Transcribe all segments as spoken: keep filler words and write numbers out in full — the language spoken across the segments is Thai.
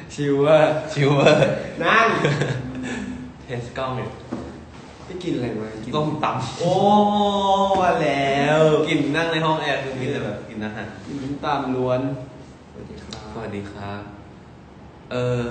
ชิวเวอร์ชิวเวอร์นั่งเทสกล้องอยู่ไปกินอะไรมากินต้มตำโอ้มาแล้วกินนั่งในห้องแอร์คือมีแต่แบบกินอาหารกินต้มตำล้วนสวัสดีครับสวัสดีครับเออ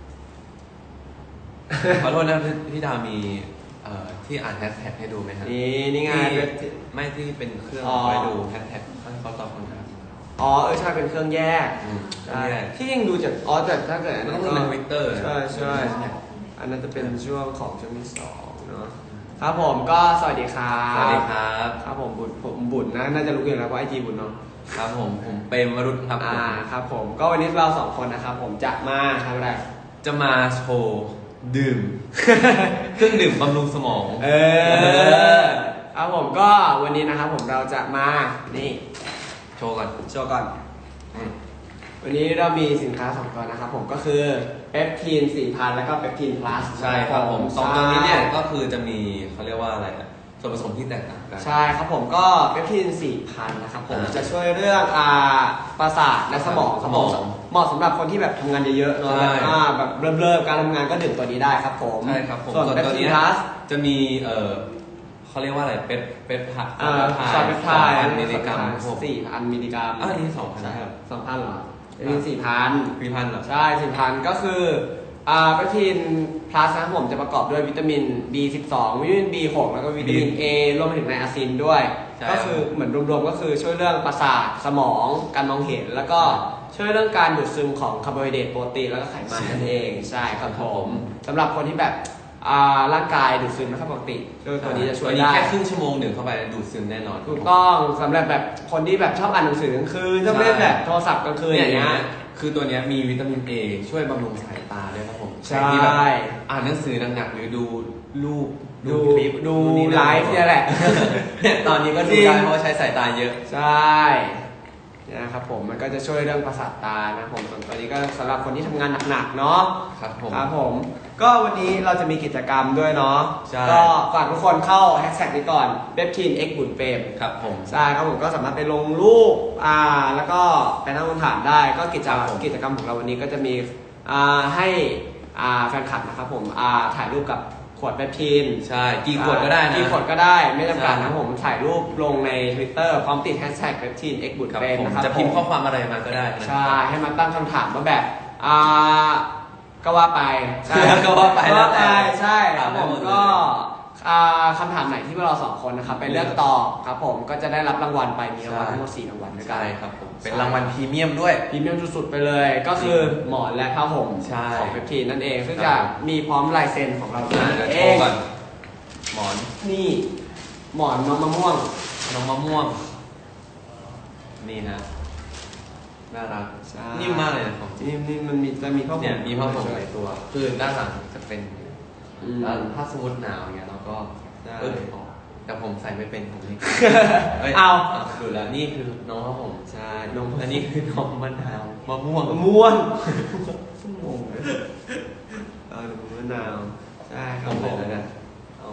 ขอโทษนะพี่ดาวมีเอ่อที่อ่านแฮชแท็กให้ดูไหมครับนี่นี่ไงไม่ที่เป็นเครื่องไว้ดูแฮชแท็กเขาตอบคำถามอ๋อเออใช่เป็นเครื่องแยกใช่ที่ยังดูจากอ๋อแต่ถ้าเกิดต้องเป็นวิกเตอร์ใช่ใช่อันนั้นจะเป็นช่วงของช่วงที่สองเนาะครับผมก็สวัสดีครับสวัสดีครับครับผมบุญผมบุญนะน่าจะรู้อยู่แล้วเพราะไอจีบุญเนาะครับผมผมเปรมวรุษครับอ่าครับผมก็วันนี้เราสองคนนะครับผมจะมาทำอะไรจะมาโชว์ดื่มเครื่องดื่มบำรุงสมองเออครับผมก็วันนี้นะครับผมเราจะมานี่โชว์ก่อนโชว์ก่อนวันนี้เรามีสินค้าสองตัวนะครับผมก็คือเปปทีน สี่พัน แล้วก็เปปทีน plus ใช่ครับผมสองตัวนี้เนี่ยก็คือจะมีเขาเรียกว่าอะไรส่วนผสมที่แตกต่างกันใช่ครับผมก็เปปทีน สี่พัน นะครับผมจะช่วยเรื่องอ่าประสาทและสมองสมองเหมาะสำหรับคนที่แบบทำงานเยอะๆเนาะอ่าแบบเริ่มๆการทำงานก็ดื่มตัวนี้ได้ครับผมใช่ครับผมส่วนเปปทีน plus จะมีเอ่อเขาเรียกว่าอะไรเป็ดเป็ดผักอ่าซอยเป็ดพายมิลลิกรัมสี่พันมิลลิกรัมอ่านี่สองพันใช่ครับสองพันเหรอเป็นสี่พันสี่พันเหรอใช่สี่พันก็คืออ่าเปปทีน plus นะผมจะประกอบด้วยวิตามิน บี สิบสอง วิตามิน บี หก แล้วก็วิตามิน A รวมไปถึงไนอาซินด้วยก็คือเหมือนรวมๆก็คือช่วยเรื่องประสาทสมองการมองเห็นแล้วก็ช่วยเรื่องการดูดซึมของคาร์โบไฮเดรตโปรตีนแล้วก็ไขมันนั่นเองใช่ครับผมสำหรับคนที่แบบร่างกายดูดซึมนะครับปกติตัวนี้จะช่วยได้แค่ครึ่งชั่วโมงหนึ่งเข้าไปดูดซึมแน่นอนถูกต้องสำหรับแบบคนที่แบบชอบอ่านหนังสือกลางคืนชอบเล่นแบบโทรศัพท์กลางคืนอย่างเงี้ยคือตัวนี้มีวิตามิน A ช่วยบำรุงสายตาด้วยครับผมใช่อ่านหนังสือหนักๆหรือดูรูปดูคลิปดูไลฟ์เนี่ยแหละเนี่ยตอนนี้ก็ดูได้เพราะใช้สายตาเยอะใช่นะครับผมมันก็จะช่วยเรื่องประสาทตานะผมส่วนตัวนี้ก็สำหรับคนที่ทำงานหนักๆเนาะครับผมครับผมก็วันนี้เราจะมีกิจกรรมด้วยเนาะก็ฝากทุกคนเข้าแฮชแท็กนี้ก่อนเปปทีน X บุญเปรมครับผมใช่ครับผมก็สามารถไปลงรูปอ่าแล้วก็ไปตั้งคำถามได้ก็กิจกรรมกิจกรรมของเราวันนี้ก็จะมีอ่าให้อ่าแฟนคลับนะครับผมอ่าถ่ายรูปกับขวดเปปทีนใช่กี่ขวดก็ได้นะกี่ขวดก็ได้ไม่จำกัดนะผมถ่ายรูปลงใน Twitter พร้อมติดแฮชแท็กเปปทีน X บุญเปรมนะครับจะพิมพ์ข้อความอะไรมาก็ได้ใช่ให้มาตั้งคำถามว่าแบบอ่าก็ว่าไปใช่ก็ว่าไปแล้วแต่ใช่ครับผมก็คำถามไหนที่เราสองคนนะครับไปเลือกตอบครับผมก็จะได้รับรางวัลไปมีรางวัลทั้งหมดสี่รางวัลด้วยกันใช่ครับผมเป็นรางวัลพรีเมียมด้วยพรีเมียมสุดๆไปเลยก็คือหมอนและผ้าห่มของเปปทีนนั่นเองซึ่งจะมีพร้อมลายเซ็นของเราเองหมอนนี่หมอนน้องมะม่วงน้องมะม่วงนี่นะน่ารักนิ่มมากเลยนะของนิ่มนิ่มมันมีจะมีผ้าห่มเนี่ยมีผ้าห่มหลายตัวคือด้านหลังจะเป็นแล้วถ้าสมมติหนาวอย่างเงี้ยเราก็เออแต่ผมใส่ไม่เป็นผมนี่เอาดูแล้วนี่คือน้องผ้าห่มใช่น้องอันนี้คือน้องมะนาวมะม่วงมะม่วงงงเลยเออมะนาวใช่ครับผมเอา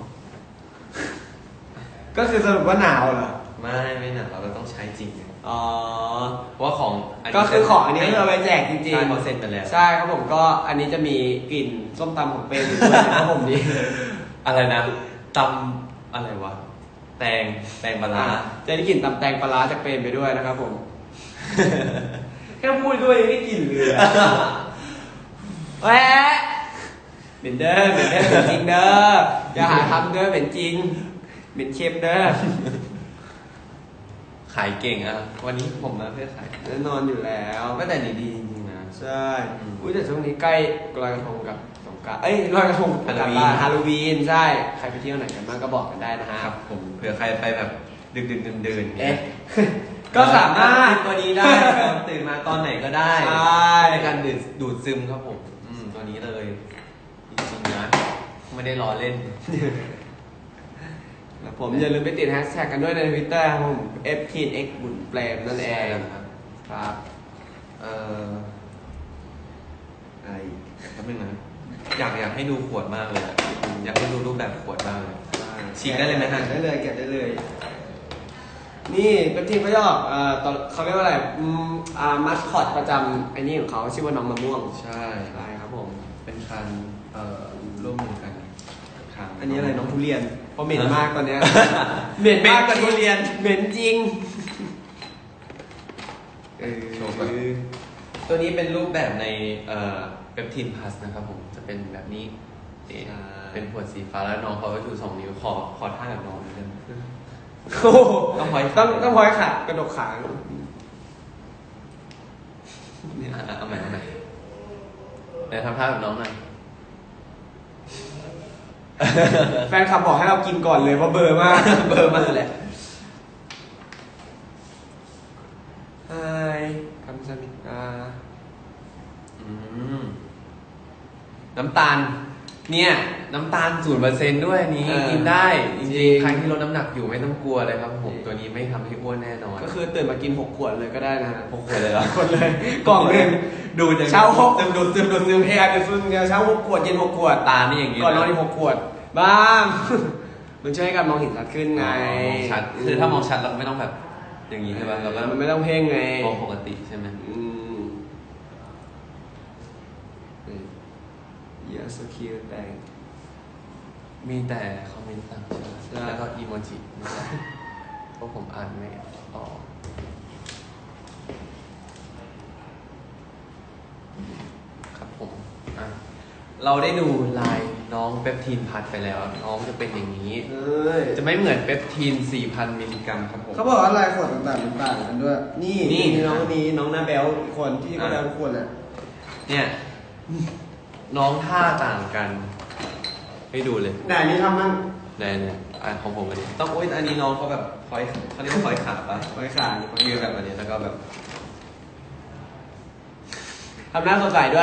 ก็คือสรุปว่าหนาวเหรอไม่ไม่หนาวเราก็ต้องใช้จริงอ๋อเพราะว่าของก็คือของอันนี้เราไปแจกจริงๆใช่เขาเซ็นไปแล้วใช่ครับผมก็อันนี้จะมีกลิ่นส้มตำของเปรมอยู่ด้วยครับผมนี่อะไรนะตำอะไรวะแตงแตงปลาจะได้กลิ่นตำแตงปลาจากเปรมไปด้วยนะครับผมแค่พูดด้วยยังได้กลิ่นเลยแหวะเป็นเด้อเป็นเด้อเป็นจริงเด้ออย่าหาทำเด้อเป็นจริงเป็นเค็มเด้อขายเก่งอ่ะวันนี้ผมนะเพื่อขายแน่นอนอยู่แล้วไม่แต่ดีดีจริงๆนะใช่อุ้ยแต่ช่วงนี้ใกล้ลอยกระทงกับสงกรานต์เอ้ยลอยกระทงกับฮาโลวีนใช่ใครไปเที่ยวไหนกันบ้างก็บอกกันได้นะครับผมเผื่อใครไปแบบดึกดึกเดินเอ๊ะก็สามารถตัวนี้ได้ตื่นมาตอนไหนก็ได้ในการดูดดูดซึมครับผมอืมตัวนี้เลยจริงๆนะไม่ได้ล้อเล่นผมอย่าลืมไปติดแฮชแท็กกันด้วยใน Twitter ครับผม เอฟ ที เอ็กซ์ บุญเปรมนั่นเองครับครับเอ่ออะไรแป๊บนึงนะอยากอยากให้ดูขวดมากเลยอยากให้ดูรูปแบบขวดมากเลยฉีกได้เลยไหมฮะได้เลยแกะได้เลยนี่เป็นทีมเขาจะออกเอ่อตอนเขาเรียกว่าอะไรอืมอ่ามัสคอตประจำไอ้นี่ของเขาชื่อว่าน้องมะม่วงใช่ใช่ครับผมเป็นการเอ่อร่วมมือกันครั้งอันนี้อะไรน้องทุเรียนเพราะเหม็นมากตอนเนี้ย เหม็นมากกว่าทุเรียนเหม็นจริงเออโชว์ก่อนตัวนี้เป็นรูปแบบในเอ่อเปปทินพลัสนะครับผมจะเป็นแบบนี้นี่เป็นขวดสีฟ้าแล้วน้องเขาก็ชูสองนิ้วขอขอท่ากับน้องนิดนึงโอ้โหต้องพอยต้องต้องพอยขากระดกขาเนี่ยอ่ะเอาใหม่เอาใหม่เดี๋ยวทำท่ากับน้องหน่อยแฟนคลับบอกให้เรากินก่อนเลยเพราะเบอร์มากเบอร์มาแหละไฮคำสมิกาอืมน้ำตาลเนี่ยน้ำตาลศูนย์เปอร์เซ็นต์ด้วยนี้เออกินได้จจริริงงๆใครที่ลดน้ำหนักอยู่ไม่ต้องกลัวเลยครับผมตัวนี้ไม่ทำให้อ้วนแน่นอนก็คือตื่นมากินหกขวดเลยก็ได้นะฮะหกขวดเลยเหรอคนเลยกล่องหนึ่งดูจากเช้าหกซึมดูดซึมดูดซึมเฮียเดี๋ยวซึมเดี๋ยวเช้าหกขวดเย็นหกขวดตานี่อย่างงี้ก่อนนอนอีกหกขวด บ้าง มันช่วยให้การมองเห็นชัดขึ้นไงมองชัดคือถ้ามองชัดเราไม่ต้องแบบอย่างนี้ใช่ป่ะเราก็มันไม่ต้องเพ่งไงมองปกติใช่ไหมอืมเยอะสกิลแต่มีแต่คอมเมนต์ต่างชาติใช่แล้วก็อีโมจินะครับเพราะผมอ่านไม่ออกครับผมอ่ะเราได้ดูลายน้องเปปทีนพัดไปแล้ว น้องจะเป็นอย่างนี้เอ้ยจะไม่เหมือนเปปทีน สี่พัน มิลลิกรัมครับผมเขาบอกว่าลายขวดต่างๆมันต่างกันด้วย นี่นี่นี่น้องคนนี้น้องหน้าแบ๊วอีกคนที่ก็อ่าแบ๊วทุกคนแหละเนี่ย น้องท่าต่างกัน ให้ดูเลยไหนนี่ทำมั่งเนี่ยเนี่ยอ่ะของผมอันนี้ต้องโอ้ยอันนี้น้องเขาแบบคอยเขาเรียกว่าคอยขาปะไว้ขาเขายืนแบบอันนี้แล้วก็แบบทำหน้าสดใสด้วย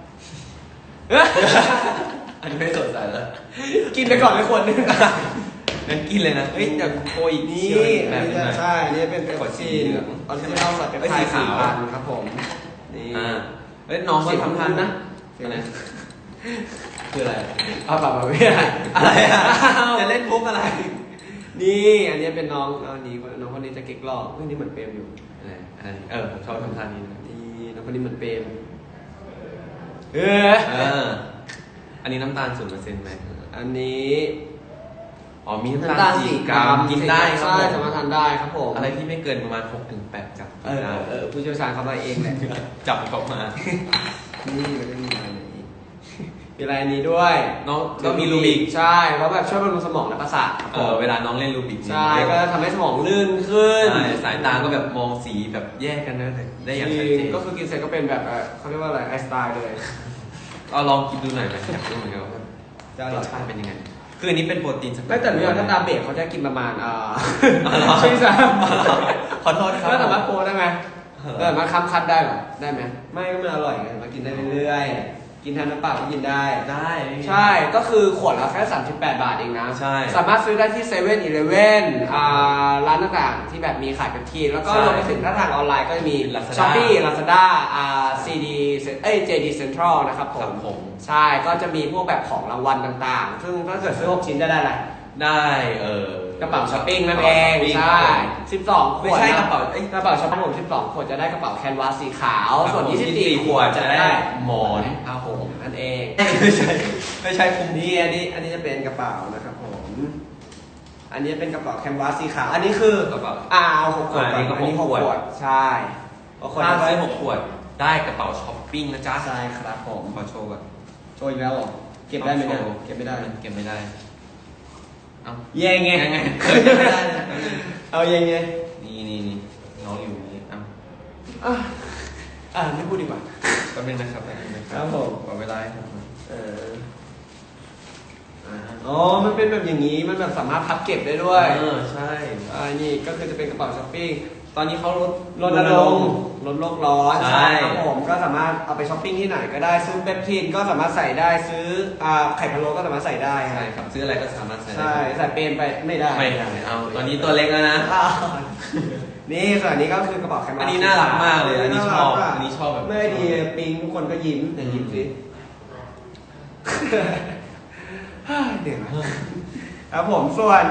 อันนี้ไม่สดใสแล้วกินไปก่อนเลยขวดนึงงั้นกินเลยนะเฮ้ยอยากโคยอีกนี่เชื่ออีกแบอับนนึนี้งหน่อยใช่อันนี่เป็นเปปขวดสีซีนเหลืองตอนที่เราใส่เป็นเอ้ยไทยสีสีขาวพันครับผมนี่อ่าเฮ้ยน้องก็ทำท่านะอะไรคืออะไรเอาปากมาไม่ได้อะไรอ่ะจะเล่นมุกอะไรนี่อันนี้เป็นน้องอันนี้น้องคนนี้จะเก๊กหลอกเฮ้ยนี่เหมือนเปรมอยู่อะไรอันนี้เออผมชอบทำท่านี้นะนี่น้องคนนี้เหมือนเปรมเออเอออันนี้น้ำตาลศูนย์เปอร์เซ็นต์ไหมอันนี้อ๋อมีน้ำตาลสี่กรัมกินได้ครับใช่ผมสามารถทานได้ครับผมอะไรที่ไม่เกินประมาณหกถึงแปดกรัมเออเออผู้เชี่ยวชาญเขามาเองแหละจับเขามานี่มันก็มีอะไรอีกมีอะไรอันนี้ด้วยน้องก็มีรูบิกใช่เพราะแบบช่วยบำรุงสมองและประสาทครับเออเวลาน้องเล่นรูบิกใช่ก็ทำให้สมองลื่นขึ้นใช่สายตาก็แบบมองสีแบบแยกกันได้ได้อย่างชัดเจนก็คือกินเสร็จก็เป็นแบบเอ่อเขาเรียกว่าอะไรไอสไตล์เลยเอาลองกินดูหน่อยไหมอยากรู้เหมือนกันว่าจะอรร่อสยชาติเป็นยังไง คืออันนี้เป็นโปรตีนสกัดไม่แต่เรื่องถ้าตามเบรกเขาจะกินประมาณอ่าอ๋อเหรอใช่ไหมขอโทษครับก็สามารถโปรได้ไหมเออก็สามารถค้ำคัดได้เหรอได้ไหมไม่ก็มันอร่อยไงมากินได้เรื่อยๆกินแทนน้ำเปล่าก็กินได้ได้ไม่มีใช่ ก็คือขวดละแค่สามสิบแปดบาทเองนะใช่สามารถซื้อได้ที่เซเว่นอีเลฟเว่นอ่าร้านต่างๆที่แบบมีขายเป็นทีแล้วก็ใช่รวมไปถึงถ้าทางออนไลน์ก็จะมี Lazada Shopee Lazada อ่า ซี ดี เอ้ย เจ ดี Central นะครับผครัมบผมใช่ ก็จะมีพวกแบบของรางวัลต่างๆ ซึ่งถ้าเกิดซื้อหกชิ้นจะได้อะไรได้เออกระเป๋าช้อปปิ้งนั่นเองกระเป๋าช้อปปิ้งใช่สิบสองขไม่วดใช่นกระเป๋าเอ้ยกระเป๋าช้อปปิ้งผมสิบสองขวดจะได้กระเป๋าแคนวาสสีขาว ส่วนครับผมยี่สิบสี่ยี่สิบสี่ขวดจะได้หมอนผ้าห่มนั่นเองไม่ใช่ไม่ใช่คุมนี่อันนี้อันนี้จะเป็นกระเป๋านะครับผม อันนี้เป็นกระเป๋าแคนวาสสีขาว อันนี้คือกระเป๋าอ่าเอาหกขวดอ่าอันนี้ก็อันนี้หหกกขขววดดใช่หกขวดถ้าจะซื้ได้อหกขวดได้กระเป๋าช้อปปิ้งนะจ๊ะใช่ครับผมขอโชว์ก่อนโชว์อีกแล้วเหรอเก็บได้ไหมเนี่ยโชว์เก็บไม่ได้เก็บไม่ได้เอ้าเย่งไงยังไงเก็บไม่ได้นะเอาเย่งไงนี่นี่นี่น้องอยู่นี่เอ้าอ่ะอ่าไม่พูดดีกว่าแป๊บนึงนะครับแป๊บนึงนะคครัรับบผมขอเวลาให้ผมหน่อยเอออ่าอ๋อ มันเป็นแบบอย่างนี้ มันแบบสามารถพับเก็บได้ด้วยเออใช่อ่า นี่ก็คือจะเป็นกระเป๋าช้อปปิ้ง ตอนนี้เขาลดรรณณรรง งค์ค์ลดโลกร้อนใช่ครับผม ก็สามารถเอาไปช้อปปิ้งที่ไหนก็ได้ ซื้อเปปทินก็สามารถใส่ได้ ซื้ออ่าไข่พะโล้ก็สามารถใส่ได้ใช่ครับซื้ออะไรก็สามารถใส่ได้ใช่ ใส่เปรมไปไม่ได้ไม่ได้เอาตอนนี้ตัวเล็กแล้วนะอ้าวนี่ส่วนนี้ก็คือกระเป๋าแคมอันนี้น่ารักมากเลยอันนี้ชอบารักะอันนี้ชอบแบบไม่ดีปิงทุกคนก็ยิ้มแต่ยิ้มสิ เดี๋ยวนะครับผมส่วน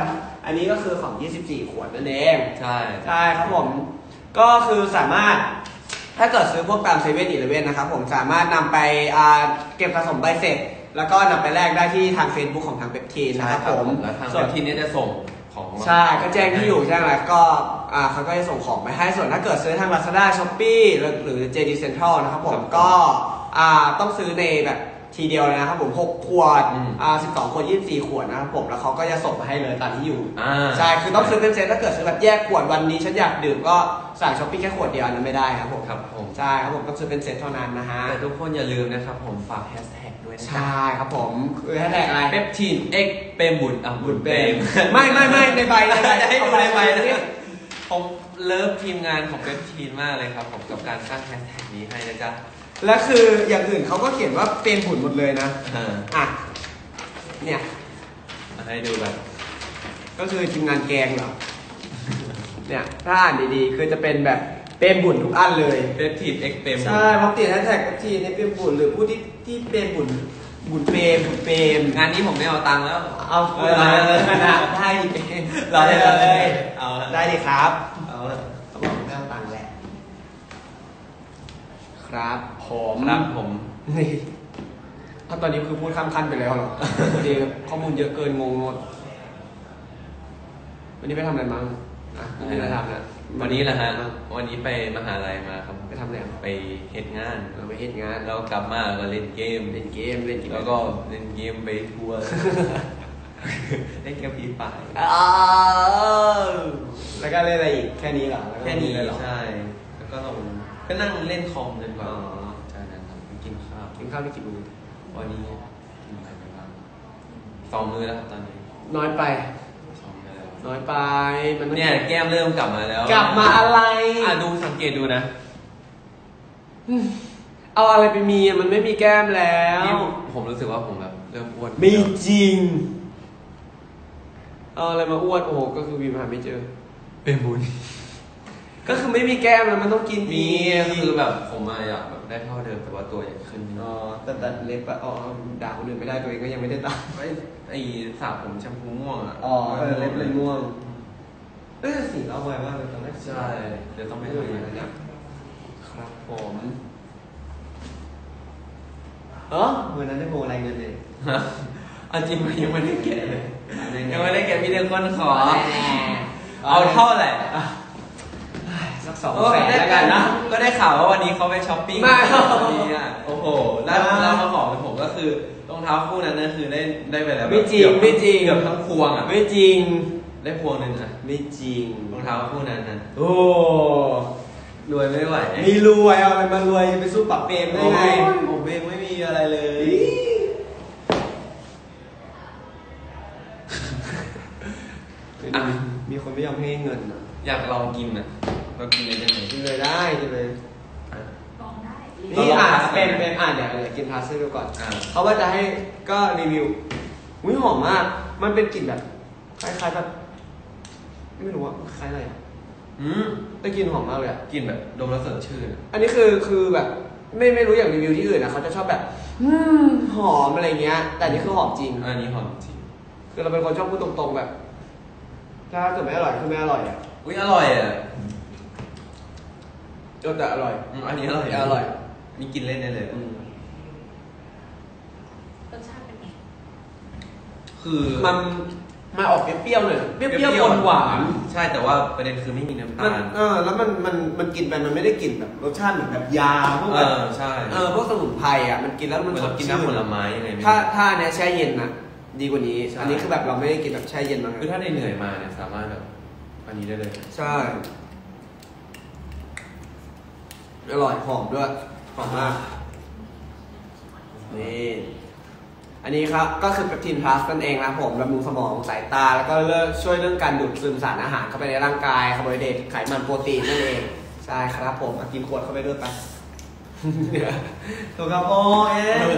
อันนี้ก็คือของยี่สิบสี่ขวดนั่นเองใช่ใช่ครับผมก็คือสามารถถ้าเกิดซื้อพวกตามเซเว่นอีเลฟเว่นนะครับผมสามารถนำไปเก็บสะสมใบเสร็จแล้วก็นำไปแลกได้ที่ทาง Facebook ของทางเปปทีนนะครับผมแล้วทางเปปทีนเนี่ยจะส่งของใช่ก็แจ้งที่อยู่แจ้งอะไรก็อ่าเขาก็จะส่งของไปให้ส่วนถ้าเกิดซื้อทาง Lazada Shopee หรือ เจ ดี Central นะครับผมก็อ่าต้องซื้อในแบบทีเดียวเลยนะครับผมหกขวดอ่าสิบสองขวดยี่สิบสี่ขวดนะครับผมแล้วเขาก็จะส่งมาให้เลยตามที่อยู่ใช่คือต้องซื้อเป็นเซตถ้าเกิดซื้อแบบแยกขวดวันนี้ฉันอยากดื่มก็สั่ง Shopee แค่ขวดเดียวอันนั้นไม่ได้ครับผมครับผมใช่ครับผมต้องซื้อเป็นเซตเท่านั้นนะฮะแต่ทุกคนอย่าลืมนะครับผมฝากแฮชแท็กด้วยนะใช่ครับผมคือแฮชแท็กอะไรเปปทีนเอ็กเปมบุญอ่ะบุญเปมไม่ไม่ไม่ในใบในใบจะให้ดูในใบนะนี่ผมเลิฟทีมงานของเปปทีนมากเลยครับผมกับการสร้างแฮชแท็กนี้ให้นะจ๊ะและคืออย่างอื่นเขาก็เขียนว่าเป็นผุนหมดเลยนะอ่าอ่ะเนี่ยให้ดูแบบก็คือทีมงานแกงเหรอเนี่ยถ้าอ่านดีๆคือจะเป็นแบบเป็นบุญทุกอันเลยเปปทีนเอ็กเปมใช่เพราะติดแฮชแท็กทีในเป็นบุญหรือผู้ที่ที่เป็นบุญบุญเปรมบุญเปรมงานนี้ผมไม่เอาตังค์แล้วเอาเออนะได้ดิเราได้เลยเอาได้ดิครับเอาเขาบอกไม่เอาตังค์แหละครับผมครับผมนี่ถ้าตอนนี้คือพูดข้ามขั้นไปแล้วเหรอ พอดีข้อมูลเยอะเกินงงหมดวันนี้ไปทำอะไรมั้งอ่ะวันนี้เราทำนะวันนี้แหละฮะวันนี้ไปมหาลัยมาครับไปทำอะไรอ่ะไปเฮ็ดงานเราไปเฮ็ดงานเรากลับมาก็เล่นเกมเล่นเกมเล่นเกมแล้วก็เล่นเกมไปทัวร์ เล่นเกมผีป่าอ้าวแล้วก็เล่นอะไรอีกแค่นี้เหรอล้วก็แค่นี้เลยเหรอใช่ แล้วก็ลงก็นั่งเล่นคอมจนกว่าอ๋อจากนั้นครับไปกินข้าวกินข้าวได้กี่มื้อวันนี้กินอะไรไปบ้างสองมื้อแล้วครับตอนนี้น้อยไปสองมื้อแล้วน้อยไปมันต้องเนี่ยแก้มเริ่มกลับมาแล้วกลับมาอะไรอ่ะดูสังเกตดูนะเอาอะไรไปมีอ่ะมันไม่มีแก้มแล้วนี่ผมรู้สึกว่าผมแบบเริ่มอ้วนมีจริง เอาอะไรมาอ้วนโอ้โหก็คือวีมหาไม่เจอเป็นบุญก็คือไม่มีแก้มแล้วมันต้องกินมีอีกคือแบบผมอะอยากแบบได้เท่าเดิมแต่ว่าตัวใหญ่ขึ้นอ๋อแต่ตัดเล็บอะอ๋อด่าคนอื่นไม่ได้ตัวเองก็ยังไม่ได้ตัดไอ้ไอ้สระผมแชมพูม่วงอ่ะอ๋อเออเล็บเลยม่วงเออสีเราไวมากเลยตอนแรกใช่เดี๋ยวต้องไปไม่ดูดูนะนะเนี่เนี่ย ยครับผมเออวันนั้นได้โมอะไรเงินเลยเอาจริงมันยังไม่ได้แกะเลยยัยังงไม่ไม่ได้ได้แกะแกะมีแต่คนขอแน่เอาเท่าไหร่สักสองโอ้แสนได้แล้วกันนะก็ได้ข่าวว่าวันนี้เขาไปช้อปปิ้งไม่นี่อ่ะโอ้โหแล้วแล้วมาบอกผมก็คือรองเท้าคู่นั้นนั่นคือได้ได้ไปแล้วไม่จริงไม่จริงเกือบทั้งพวงอ่ะไม่จริงได้พวงหนึ่งอ่ะไม่จริงรองเท้าคู่นั้นนะโอ้รวยไม่ไหวมีรวยเอาอะไรมารวยไปสู้ปับเปรมได้ไงผมเองไม่มีอะไรเลยอ่ะมีคนไม่ยอมให้เงินอ่ะอยากลองกินอ่ะเรากินเลยได้ไหมกินเลยได้กินเลยลองได้นี่อ่ะเป็นเป็นอ่ะเดี๋ยวเดี๋ยวกินพาสเซลก่อนอ่าเขาว่าจะให้ก็รีวิวอุ้ยหอมมาก มันเป็นกลิ่นแบบคล้ายๆแบบไม่รู้ว่าคล้ายอะไรอ่ะอืมแต่กลิ่นหอมมากเลยอ่ะกินแบบดมแล้วสดชื่นอะอันนี้คือคือแบบไม่ไม่รู้อย่างรีวิวที่อื่นนะเขาจะชอบแบบอืมหอมอะไรเงี้ย แต่อันนี่คือหอมจริงอันนี้หอมจริงคือเราเป็นคนชอบพูดตรงๆแบบ ถ้าเกิดไม่อร่อยคือไม่อร่อยอ่ะอุ้ยอร่อยอ่ะเออแต่อร่อยอืมอันนี้อร่อยอร่อยนี่กินเล่นได้เลยอืมรสชาติเป็นไงคือมันมาออกเปรี้ยวๆหน่อยเปรี้ยวๆหวานๆใช่แต่ว่าประเด็นคือไม่มีน้ำมัตาน ลเออแล้วมันมันมันกินไปมันไม่ได้กลิ่นแบบรสชาติเหมือนแบบยาพวกเอแบบอใช่เออพวกสมุนไพรอ่ะมันกินแล้วเหมัมัน นสเราดกินชื่นน้ำผลไม้ยังไงไม่รู้ถ้าถ้าอันเนี้ยแช่เย็นน่ะ ดีกว่านี้ใช่อันนี้คือแบบเราไม่ได้กินแบบแช่เย็นมาคือถ้าเหนื่อยๆมาเนี่ยสามารถแบบอันนี้ได้เลยใช่อร่อยหอมด้วยหอมมากนี่อันนี้ครับก็คือเปปทินพลัสนั่นเองนะผมบำรุงสมองสายตาแล้วก็เลิกช่วยเรื่องการดูดซึมสารอาหารเข้าไปในร่างกายคาร์โบไฮเดรตไขมันโปรตีนนั่นเองใช่ครับผมอ่ะกินขวดเข้าไปด้วยไป ถูกครับโอเอ๊ะ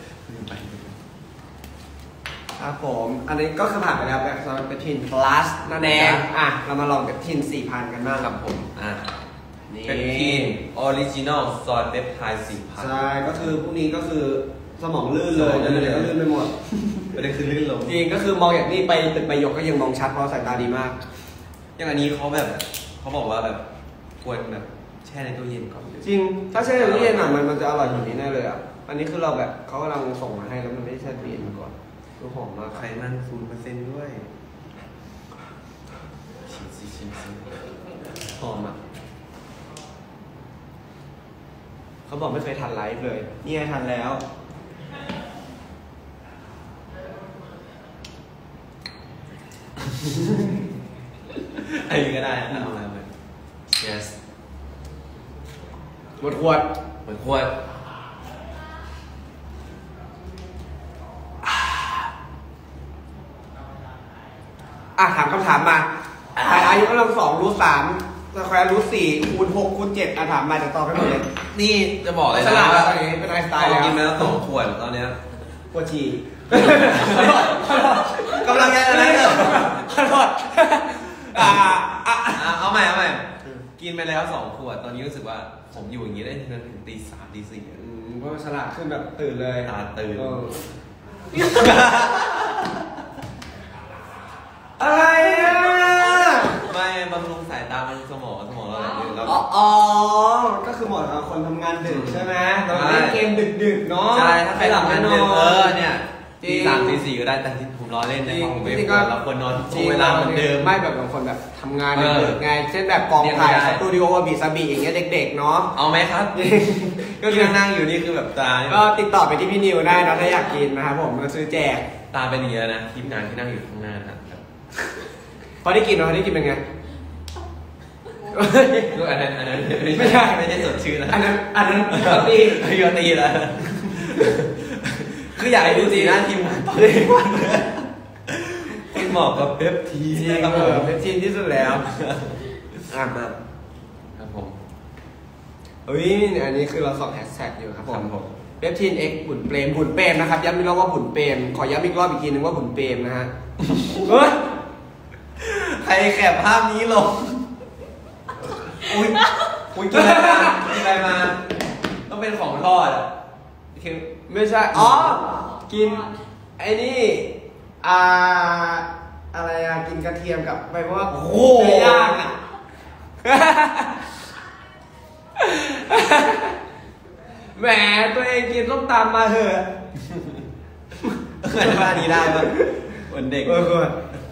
ครับผมอันนี้ก็คือผ่านไปแล้วแบบสำหรับเปปทินพลัสนั่นเองอ่ะเรามาลองเปปทินสี่พันกันบ้างครับผมอ่ะนี่เป็นทีนออริจินอลซอยเปปไทด์สี่พันใช่ก็คือพวกนี้ก็คือสมองลื่นเลยอะไรก็ลื่นไปหมดประเด็นคือลื่นลงจริงก็คือมองอย่างนี้ไปตึกใบหยกก็ยังมองชัดเพราะสายตาดีมากอย่างอันนี้เขาแบบเขาบอกว่าแบบควรแบบแช่ในตู้เย็นก่อนจริงถ้าแช่ในตู้เย็นอ่ะมันมันจะอร่อยอย่างนี้แน่เลยอ่ะอันนี้คือเราแบบเขากำลังส่งมาให้แล้วมันไม่ได้แช่ตู้เย็นมาก่อนดูหอมมากไขมันศูนย์เปอร์เซ็นต์ด้วยชิมซิชิมซิหอมอ่ะเขาบอกไม่เคยทานไลฟ์เลยนี่ไงทานแล้วอันนี้ก็ได้เอามาเลย yes หมดขวดเหมือนขวดอ่ะถามคำถามมาใครอายุกำลังสองรูทสามสแควร์รูทสี่คูณหกคูณเจ็ดอ่ะถามมาจะตอบให้หมดเลยนี่จะบอกเลยฉนะลาดแล้วว่าตอนนี้เป็นไอน์สไตตายล์แล้วกินไปแล้วสองขวดตอนเนี้ยปวดฉี่กำลังจะอะไรเนี่ยขอโทษอ่าอ่ะอ่ะเอาใหม่เอาใหม่กินไปแล้วสองขวดตอนนี้รู้สึกว่าผมอยู่อย่างนี้ได้จนถึงตีสามตีสี่อืมเพราะว่าฉลาดขึ้นแบบตื่นเลยตาตื่นเอออะไรอ่ะไม่บำรุงสายตาบำรุงสมองสมองเราไหลลื่นแล้วอ๋ออ๋อก็คือเหมาะกับคนทำงานดึกใช่ไหมเราเล่นเกมดึกๆเนาะใช่ถ้าใครหลับไม่นอนเออเนี่ยจริตีงสามตีสี่ก็ได้แต่ที่ผมรอเล่นนะครับผมไม่จริงคๆก็วรเราควรนอนช่วงเวลาเหมือนเดิมไม่แบบบางคนแบบทำงานเออดึกๆไงเช่นแบบกองถ่ายเรียกไม่ได้สตูดิโอวาบิซาบิอย่างเงี้ยเด็กๆเนาะเอาไหมครับก็ก็คือนั่งๆอยู่นี่คือแบบตาก็ติดต่อไปที่พี่นิวได้นะถ้าอยากกินนะครับผมมาซื้อแจกตาเป็นอย่างนี้แล้วนะทีมงานที่นั่งอยู่ข้างหน้านะครับพอได้กินเนาะพอได้กินเป็นไงลูกอันนั้นอันนั้นไม่ใช่ไม่ใช่สดชื่นนะอันนั้นอันนั้นปกติโยตีแล้วคืออยากให้ดูสีหน้าทีมงานตอนนี้วันคุณเหมาะกับเป๊ปทีจริงนะครับเอผอมเป็นทีมที่สุดแล้วอ่ะมาครับผมเฮ้ยอันนี้คือเราส่องแฮชแท็กอยู่ครับผครัมบผมเว็บทีนเอ็กบุญเปรมบุญเปรมนะครับย้ำอีกรอบว่าบุญเปรมขอย้ำอีกรอบอีกทีนึงว่าบุญเปรมนะฮะเฮ้ยใครแคปภาพนี้ลงอุ้ยอุ้ยกินอะไรมากินอะไรมาต้องเป็นของทอดอ่ะคือไม่ใช่อ๋อกินไอ้นี่อ่าอะไรอะกินกระเทียมกับใบว่าโอ้โหเนื้อย่างอะ แหมตัวเองกินต้มตำมาเถอะเคยว่านี้ได้ปะเหมือนเด็กเออก่อน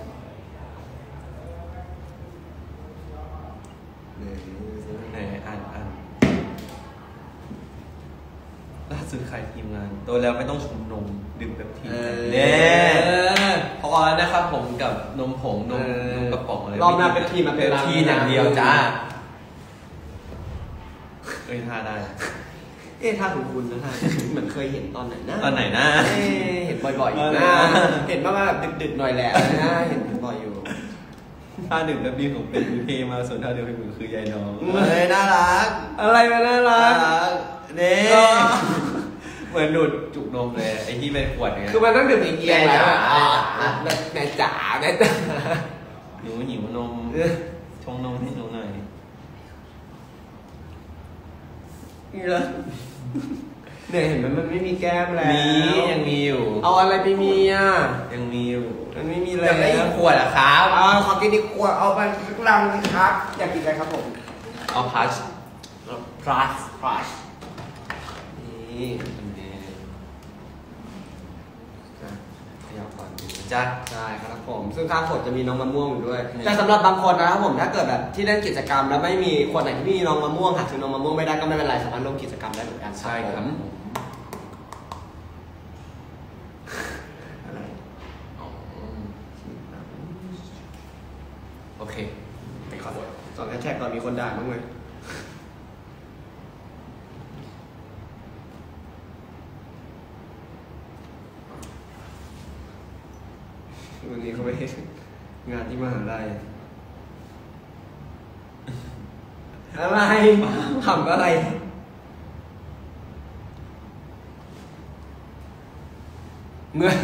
ไหนอ่านอ่านล่าสุดใครทีมงานโตแล้วไม่ต้องชมนมดื่มแบบทีเออเนี่ยพอแล้วนะครับผมกับนมผงนมนมกระป๋องอะไรรอบหน้าเป็นทีมมาเป็นเป็นทีมอย่างเดียวจ้าเอ้ยท่าได้เอ๊ะท่าของคุณนะท่าเหมือนเคยเห็นตอนไหนนะตอนไหนนะเอ๊ะเห็นบ่อยๆอยู่ตอนไหนนะนะเห็นมาแบบดึกๆหน่อยแหละนะเห็นบ่อยอยู่ท่าดื่มแบบดีของเป็นเพมาส่วนท่าเดียวให้มือคือยายน้องเฮ้ยน่ารัก อะไรมาน่ารักเน่ เหมือนดูดจุกนมเลยไอ้ที่เป็นขวดเนี่ยคือมันต้องดื่มอีกเกียร์แล้วอะแม่จ๋าอ่ะแม่จ๋าแม่จ๋าหนูหิวนมชงนมให้หนูหน่อยเนี่ยเห็นไหมมันไม่มีแก้มแล้วมียังมีอยู่เอาอะไรไปมีอ่ะยังมีอยู่มันไม่มีอแล้ยากได้อีวกขวดอะครับเอาขอกินดีกว่าเอาไปสักลังสิครับ อยากกินอะไรครับผมเอาพัชพลัสพลัสนี่อันนี้ขยับก่อนจ้าใช่ครับผม ซึ่งข้างขวดจะมีน้องมะม่วงอยู่ด้วยนี่แต่สำหรับบางคนนะครับผมถ้าเกิดแบบที่เล่นกิจกรรมแล้วไม่มีขวดไหนที่มีน้องมะม่วงหาซื้อน้องมะม่วงไม่ได้ก็ไม่เป็นไรสามารถร่วมกิจกรรมได้เหมือนกันใช่ครับผมอะไรอ๋อโอเคไปขอสอนแฮชแท็กก่อนมีคนด่าบ้างไหมวันนี้เขาไปงานที่มหาลัยอะไรขำอะไร เมื่อ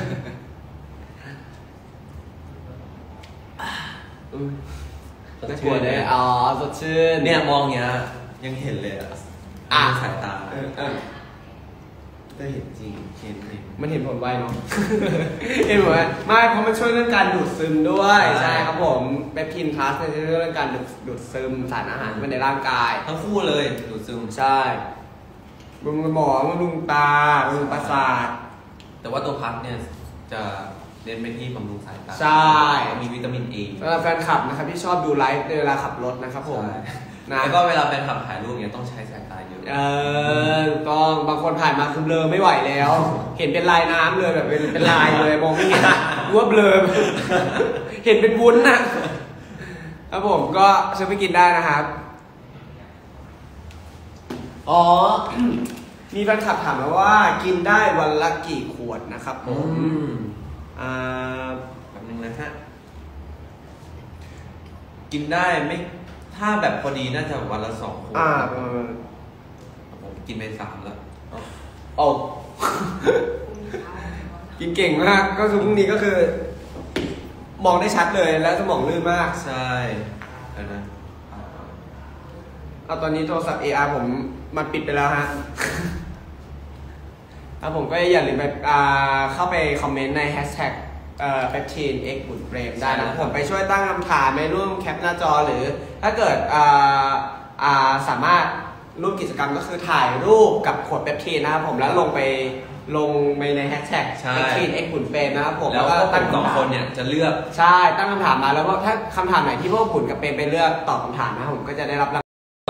อุ๊ยน่ากลัวเลยอ๋อสดชื่นเนี่ยมองเงี้ยยังเห็นเลยอะอ่ะสายตาเออเออก็เห็นจริงเห็นเห็นมันเห็นผลไวเนาะ เห็นผลไวไม่เพราะมันช่วยเรื่องการดูดซึมด้วยใช่ใช่ครับผมเปปทินพลัสเนี่ยจะช่วยเรื่องการดูดดูดซึมสารอาหารเข้าไปในร่างกายทั้งคู่เลยดูดซึมใช่บำรุงสมองบำรุงตาบำรุงประสาทแต่ว่าตัวพักเนี่ยจะเน้นไปที่บำรุงสายตาใช่มีวิตามินเอสำหรับแฟนคลับนะครับที่ชอบดูไลฟ์ในเวลาขับรถนะครับผมนะแล้วก็เวลาแฟนคลับถ่ายรูปเนี่ยต้องใช้สายตาเยอะเออถูกต้องบางคนผ่านมาคือเบลอไม่ไหวแล้ว เห็นเป็นลายน้ำเลยแบบเป็นเป็นลายเลยมองไม่เห็นรู้ว่าเบลอ เห็นเป็นวุ้นนะครับผมก็ซื้อไปกินได้นะครับอ๋อ มีแฟนคลับถามมาว่ากินได้วันละกี่ขวดนะครับผอืมมอ่าแป๊บนึงนะฮะกินได้ไม่ถ้าแบบพอดีน่าจะวันละสองขวดอ่าผมกินไปสามแล้วโอ้ กินเก่งมากก็คือพรุ่งนี้ก็คือ มองได้ชัดเลยแล้วสมองลื่นมากใช่แล้วนะเอาตอนนี้โทรศัพท์ เอ อาร์ ผมมันปิดไปแล้วฮะ แล้วผมก็อย่าลืมไปอ่าเข้าไปคอมเมนต์ในแฮชแท็กเอ่อเปปทีนเอ็กบุญเปรมได้นะผมไปช่วยตั้งคำถามในร่วมแคปหน้าจอหรือ ถ้าเกิดอ่าอ่าสามารถร่วมกิจกรรมก็คือถ่ายรูปกับขวดเปปทีนนะครับผมแล้วลงไปลงไปในแฮชแท็กเปปทีนเอ็กบุญเปรมนะครับผมแล้วก็ตั้ตั้งงสองคำถามคนเนี่ยจะเลือกใช่ตั้งคำถามมาแล้วก็ถ้าคำถามไหนที่พวกบุญกับเปรมไปเลือกตอบคำถามนะครับผมก็จะได้รับรางวัล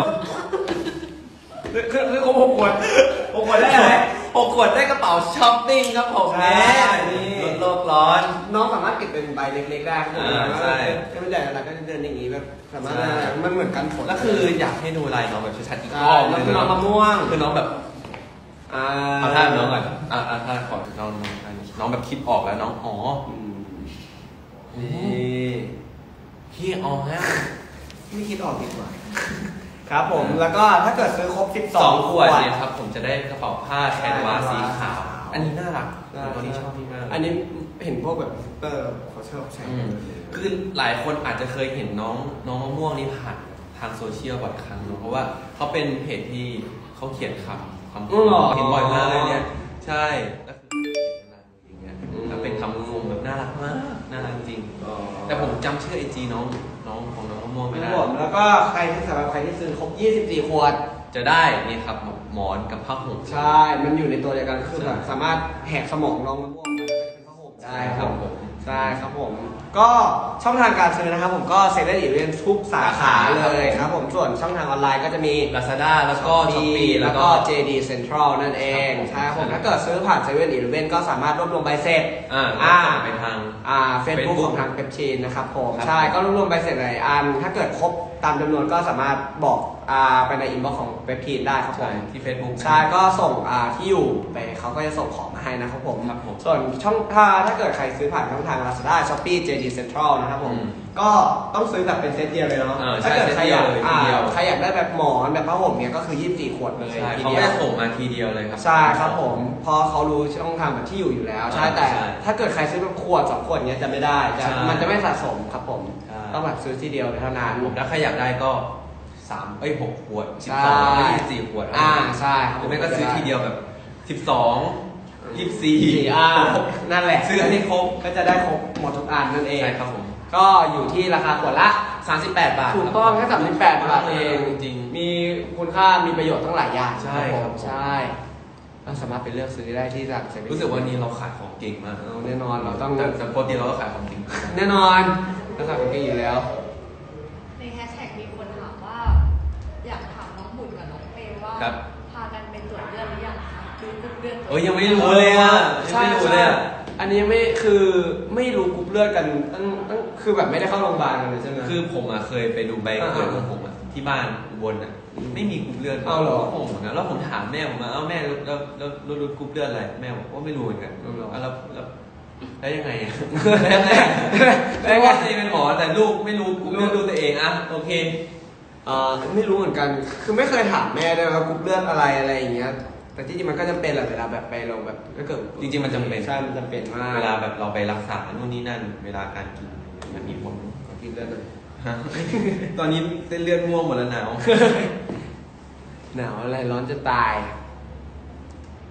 คือคือคือหกขวดหกขวดได้ไหมหกขวดได้กระเป๋าช้อปปิ้งครับผมใช่นี่ลดโลกร้อนน้องสามารถเก็บเป็นใบเล็กๆได้ครับผมอ่าใช่ถ้าไม่ใหญ่อะไรก็จะเดินอย่างนี้แบบสามารถใช่มันเหมือนกันฝนแล้วคืออยากให้ดูลายน้องแบบชัดๆอีกรใช่อบแล้วคือน้องมะม่วงคือน้องแบบอ่าเอาท่าน้องก่อนอ่ะอ่ะท่าขอน้องน้องท่านี้น้องแบบคิดออกแล้วน้องอ๋ออืมนี่พี่อ๋อฮะไม่คิดออกดีกว่าครับผมแล้วก็ถ้าเกิดซื้อครบสิบสสออง งขวดเนี่ยครับผมจะได้กระเป๋าผ้าแขนวาสีขาว อันนี้น่ารักตัวนี้ชอบพี่มากอันนี้เห็นพวกแบบเตอร์เขาชอบใช้อืมคือหลายคนอาจจะเคยเห็นน้องน้องมะม่วงนี่ผ่านทางโซเชียลบ่อยครั้งเนอะเพราะว่าเขาเป็นเพจที่เขาเขียนคำคำพูดเห็นบ่อยมากเลยเนี่ยใช่แล้วคืออย่างเงี้ยแล้วเป็นคำคมแบบน่ารักมากน่ารักจริง แต่ผมจำชื่อไอจีน้องน้องของน้องมะม่วงไม่ครัได้บผมแล้วก็ใครที่สำหรับใครที่ซื้อครบยี่สิบสี่ขวดจะได้นี่ครับหมอนกับผ้าห่มใช่ มันอยู่ในตัวเดียวกันคือแบบสามารถแหกสมองน้องมะม่วงมาแล้วก็เป็นผ้าห่มได้ครับผมใช่ครับผม ก็ช่องทางการซื้อนะครับผมก็เซ็นได้อีเวนทุกสาขาเลยครับผมส่วนช่องทางออนไลน์ก็จะมีลาซาด้าแล้วก็ช้อปปี้แล้วก็ เจ ดี Central นั่นเองครับผมใช่ครับผมถ้าเกิดซื้อผ่านเซเว่นอีเลฟเว่นก็สามารถรวบรวมใบเสร็จอ่าอ่าไปทางอ่าเฟซบุ๊ก Facebook ของทางเปปชีนนะครับผมครับใช่ก็รวบรวมใบเสร็จหลายอัน ถ้าเกิดครบตามจำนวนก็สามารถบอกอ่าไปในอินบ็อกซ์ของเปปชีนได้ครับผใช่มที่ Facebook ใช่ก็ส่งอ่าที่อยู่ไปเขาก็จะส่งของมาให้นะครับผมครับผมส่วนช่องถ้าถ้าเกิดใครซื้อผ่านช่องทาง Lazada Shopee เจ ดี Central นะครับผมอืมก็ต้องซื้อแบบเป็นเซตเดียวเลยเนาะเออใช่ถ้าเกิดใครอยากเซตเดียวเลยอ่าทีเดียวใครอยากได้แบบหมอนแบบผ้าห่มเนี่ยก็คือยี่สิบสี่ขวดเลยใช่ทีเขาเดีก็ยวจะส่งมาทีเดียวเลยครับใช่ครับผมพอเขารู้ช่องทางแบบที่อยู่อยู่แล้ว ใช่อ่าแต่ใช่ถ้าเกิดใครซื้อแบบขวดสองขวดเนี้ยจะไม่ได้จะใช่มันจะไม่สะสมครับผมใช่ต้องแบบซื้อทีเดียวเลยเท่านั้นผมถ้าใครอยากได้ก็สามเอ้ยหกขวดสิบใช่สองแล้วก็ยี่สิบสี่ขวดอ่าใช่ครับหรือไม่ก็ซื้อทีเดียวแบบสิบสองยี่สิบสี่สี่อ่านั่นแหละซื้อให้ครบก็จะได้ครบหมดทุกอันนั่นเองใช่ครับผมก็อยู่ที่ราคาขวดละสามสิบแปดบาทถูกต้องแค่สามสิบแปดบาทเองจริงมีคุณค่ามีประโยชน์ทั้งหลายอย่างใช่ผมครับใช่ก็สามารถไปเลือกซื้อได้ที่จากเซเว่นรู้สึกวันนี้เราขายของเก่งมากเอาแน่นอนเราต้องแต่แต่ปกติเราก็ขายของจริงแน่นอนราคาเป็นเก่งอยู่แล้วในแฮชแท็กมีคนถามว่า อยากถามน้องบุญกับน้องเปว่าครับพากันไปตรวจเลือดหรือยังคะดูกรุ๊ปเลือดเอ้ยยังไม่รู้เลยอ่ะยังใช่ไม่รู้เลยอ่ะใช่อันนี้ไม่คือไม่รู้กรุ๊ปเลือดกันตั้งตั้งคือแบบไม่ได้เข้าโรงพยาบาลกันเลยใช่ไหมคือผมอ่ะเคยไปดูใบอ่าเกิดของผมอ่ะที่บ้านอุบลอ่ะไม่มีกรุ๊ปเลือดเอาเหรอผมเหมือนกันแล้วผมถามแม่ผมว่าเอ้าแม่แล้วแล้วแล้วแล้วรู้กรุ๊ปเลือดอะไรแม่บอกว่าไม่รู้เหมือนกันเอาเหรอแล้วแล้วแล้วยังไงอ่ะแล้วยังไงแล้วยังไงว่าตัวเองเป็นหมอแต่ลูกไม่รู้กรุ๊ปเลือดดูตัวเองอ่ะโอเคเอ่อไม่รู้เหมือนกัน คือไม่เคยถามแม่ด้วยว่ากรุ๊ปเลือดอะไรอะไรอย่างเงี้ย แต่ที่จริงมันก็จำเป็นแหละเวลาแบบไปลงแบบถ้าเกิดจริงๆมันจำเป็นใช่ มันจำเป็นมากเวลาแบบเราไปรักษานู่นนี่นั่น เวลาการกินมันมีผลขอกินเลือดหน่อยฮะ ตอนนี้เส้นเลือดม่วงหมดแล้วหนาวหนาวอะไรร้อนจะตาย ฮัล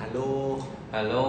ฮัลโหลฮัลโหล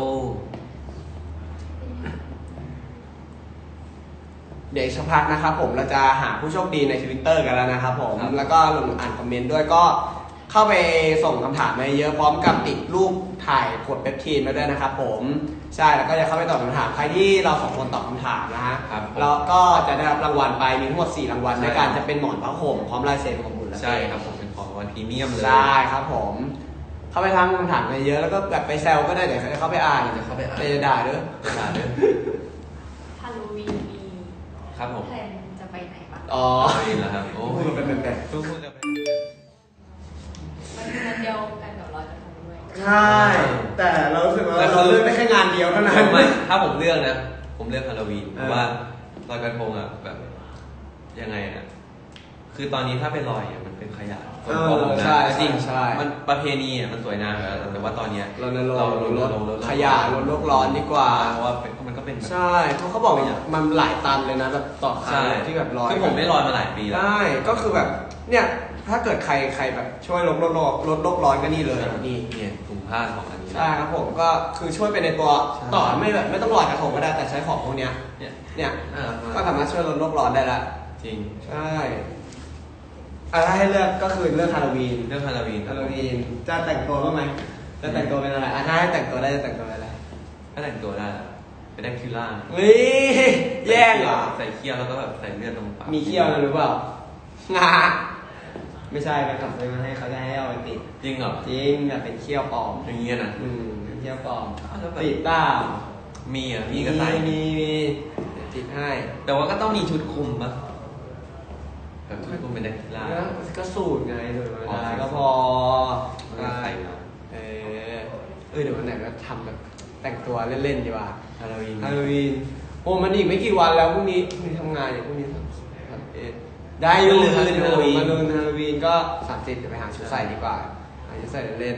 เดี๋ยวอีกสักพักนะครับผมเราจะหาผู้โชคดีใน Twitter กันแล้วนะครับผมแล้วก็ลงอ่านคอมเมนต์ด้วยก็เข้าไปส่งคำถามมาเยอะพร้อมกับติดรูปถ่ายขวดเปปทีนมาด้วยนะครับผมใช่แล้วก็จะเข้าไปตอบคำถามใครที่เราสองคนตอบคำถามนะฮะแล้วก็จะได้รับรางวัลไปมีทั้งหมดสี่รางวัลในการจะเป็นหมอนผ้าห่มพร้อมลายเซ็นของบุญและใช่ครับผมเป็นของรางวัลพรีเมียมเลยใช่ครับผมเข้าไปทำคำถามมาเยอะแล้วก็แบบไปแซวก็ได้เดี๋ยวเขาจะเข้าไปอ่านจะเข้าไปอ่านจะด่าด้วยด่าด้วยฮาโลวีนมีครับผมแพลนจะไปไหนบ้างอ๋อเอาอีกแล้วครับโอ้พูดเป็นแบบทุกคนจะเป็นมันคือวันเดียวกันกับลอยกระทงด้วยใช่แต่เรารู้สึกว่าเราเลือกได้แค่งานเดียวเท่านั้นไม่ถ้าผมเลือกนะ ผมเลือกฮาโลวีนเพเออราะว่าลอยกระทงอ่ะแบบยังไงอ่ะคือตอนนี้ถ้าไปลอยอ่ะมันเป็นขยะส่วนตัวผมนะใช่จริงใช่มันประเพณีอ่ะมันสวยงามอยู่แล้วแต่ว่าตอนเนี้ยเราในโลเรากลดลดลดลดขยะลดโลกร้อนดีกว่าเพราะว่าเป็นมันก็เป็นแบบใช่เพราะเขาบอกอย่างมันหลายตันเลยนะแบบต่อครั้ใช่งที่แบบลอยคือผมไม่ลอยมาหลายปีแล้วใช่ก็คือแบบเนี่ยถ้าเกิดใครใครแบบช่วยลดโลกร้อนลดโลกร้อนก็นี่เลยนี่เนี่ยถุงผ้าของอันนี้ใช่ครับผมก็คือช่วยไปในตัวใช่ต่อไม่แบบไม่ต้องลอยกระทงก็ได้แต่ใช้ของพวกเนี้ยเนี่ยเนี่ยอ่าก็สามารถช่วยลดโลกร้อนได้ละจริงใช่อ่ะถ้าให้เลือกก็คือเลือกฮาโลวีนเรื่องฮาโลวีนฮาโลวีนจะแต่งตัวบ้างไหมจะแต่งตัวเป็นอะไรอ่ะถ้าให้แต่งตัวได้จะแต่งตัวเป็นอะไรถ้าแต่งตัวได้เป็นแดกคิวล่าเฮ้ยแย่งเหรอใส่เขี้ยวแล้วก็แบบใส่เลือดลงปากมีเขี้ยวนะหรือเปล่างาไม่ใช่ไปขับซื้อมาให้เขาจะให้เอาไปติดจริงเหรอจริงแบบเป็นเขี้ยวปลอมอย่างเงี้ยนะอืมเป็นเขี้ยวปลอมอ้าวแล้วแบบติดต้ามีอ่ะมีก็ใส่มีมีเดี๋ยวติดให้แต่ว่าก็ต้องมีชุดคลุมปะแบบชุดคลุมเป็นแดกคิวล่าแล้วก็สูตรไงสูตรธรรมอ๋อดาก็พอก็ใส่มาเออเออเดี๋ยววันไหนเราทำแบบแต่งตัวเล่นๆดีกว่าฮาโลวีนฮาโลวีนโอ้มันอีกไม่กี่วันแล้วพรุ่งนี้พรุ่งนี้ทำงานอย่างพรุ่งนี้สามสิบเอ็ดได้อยู่มะรืนฮาโลวีนมาลืนฮาโลวีนก็สามสิบเดี๋ยวไปหาชุดใส่ดีกว่าหาชุดใส่เล่น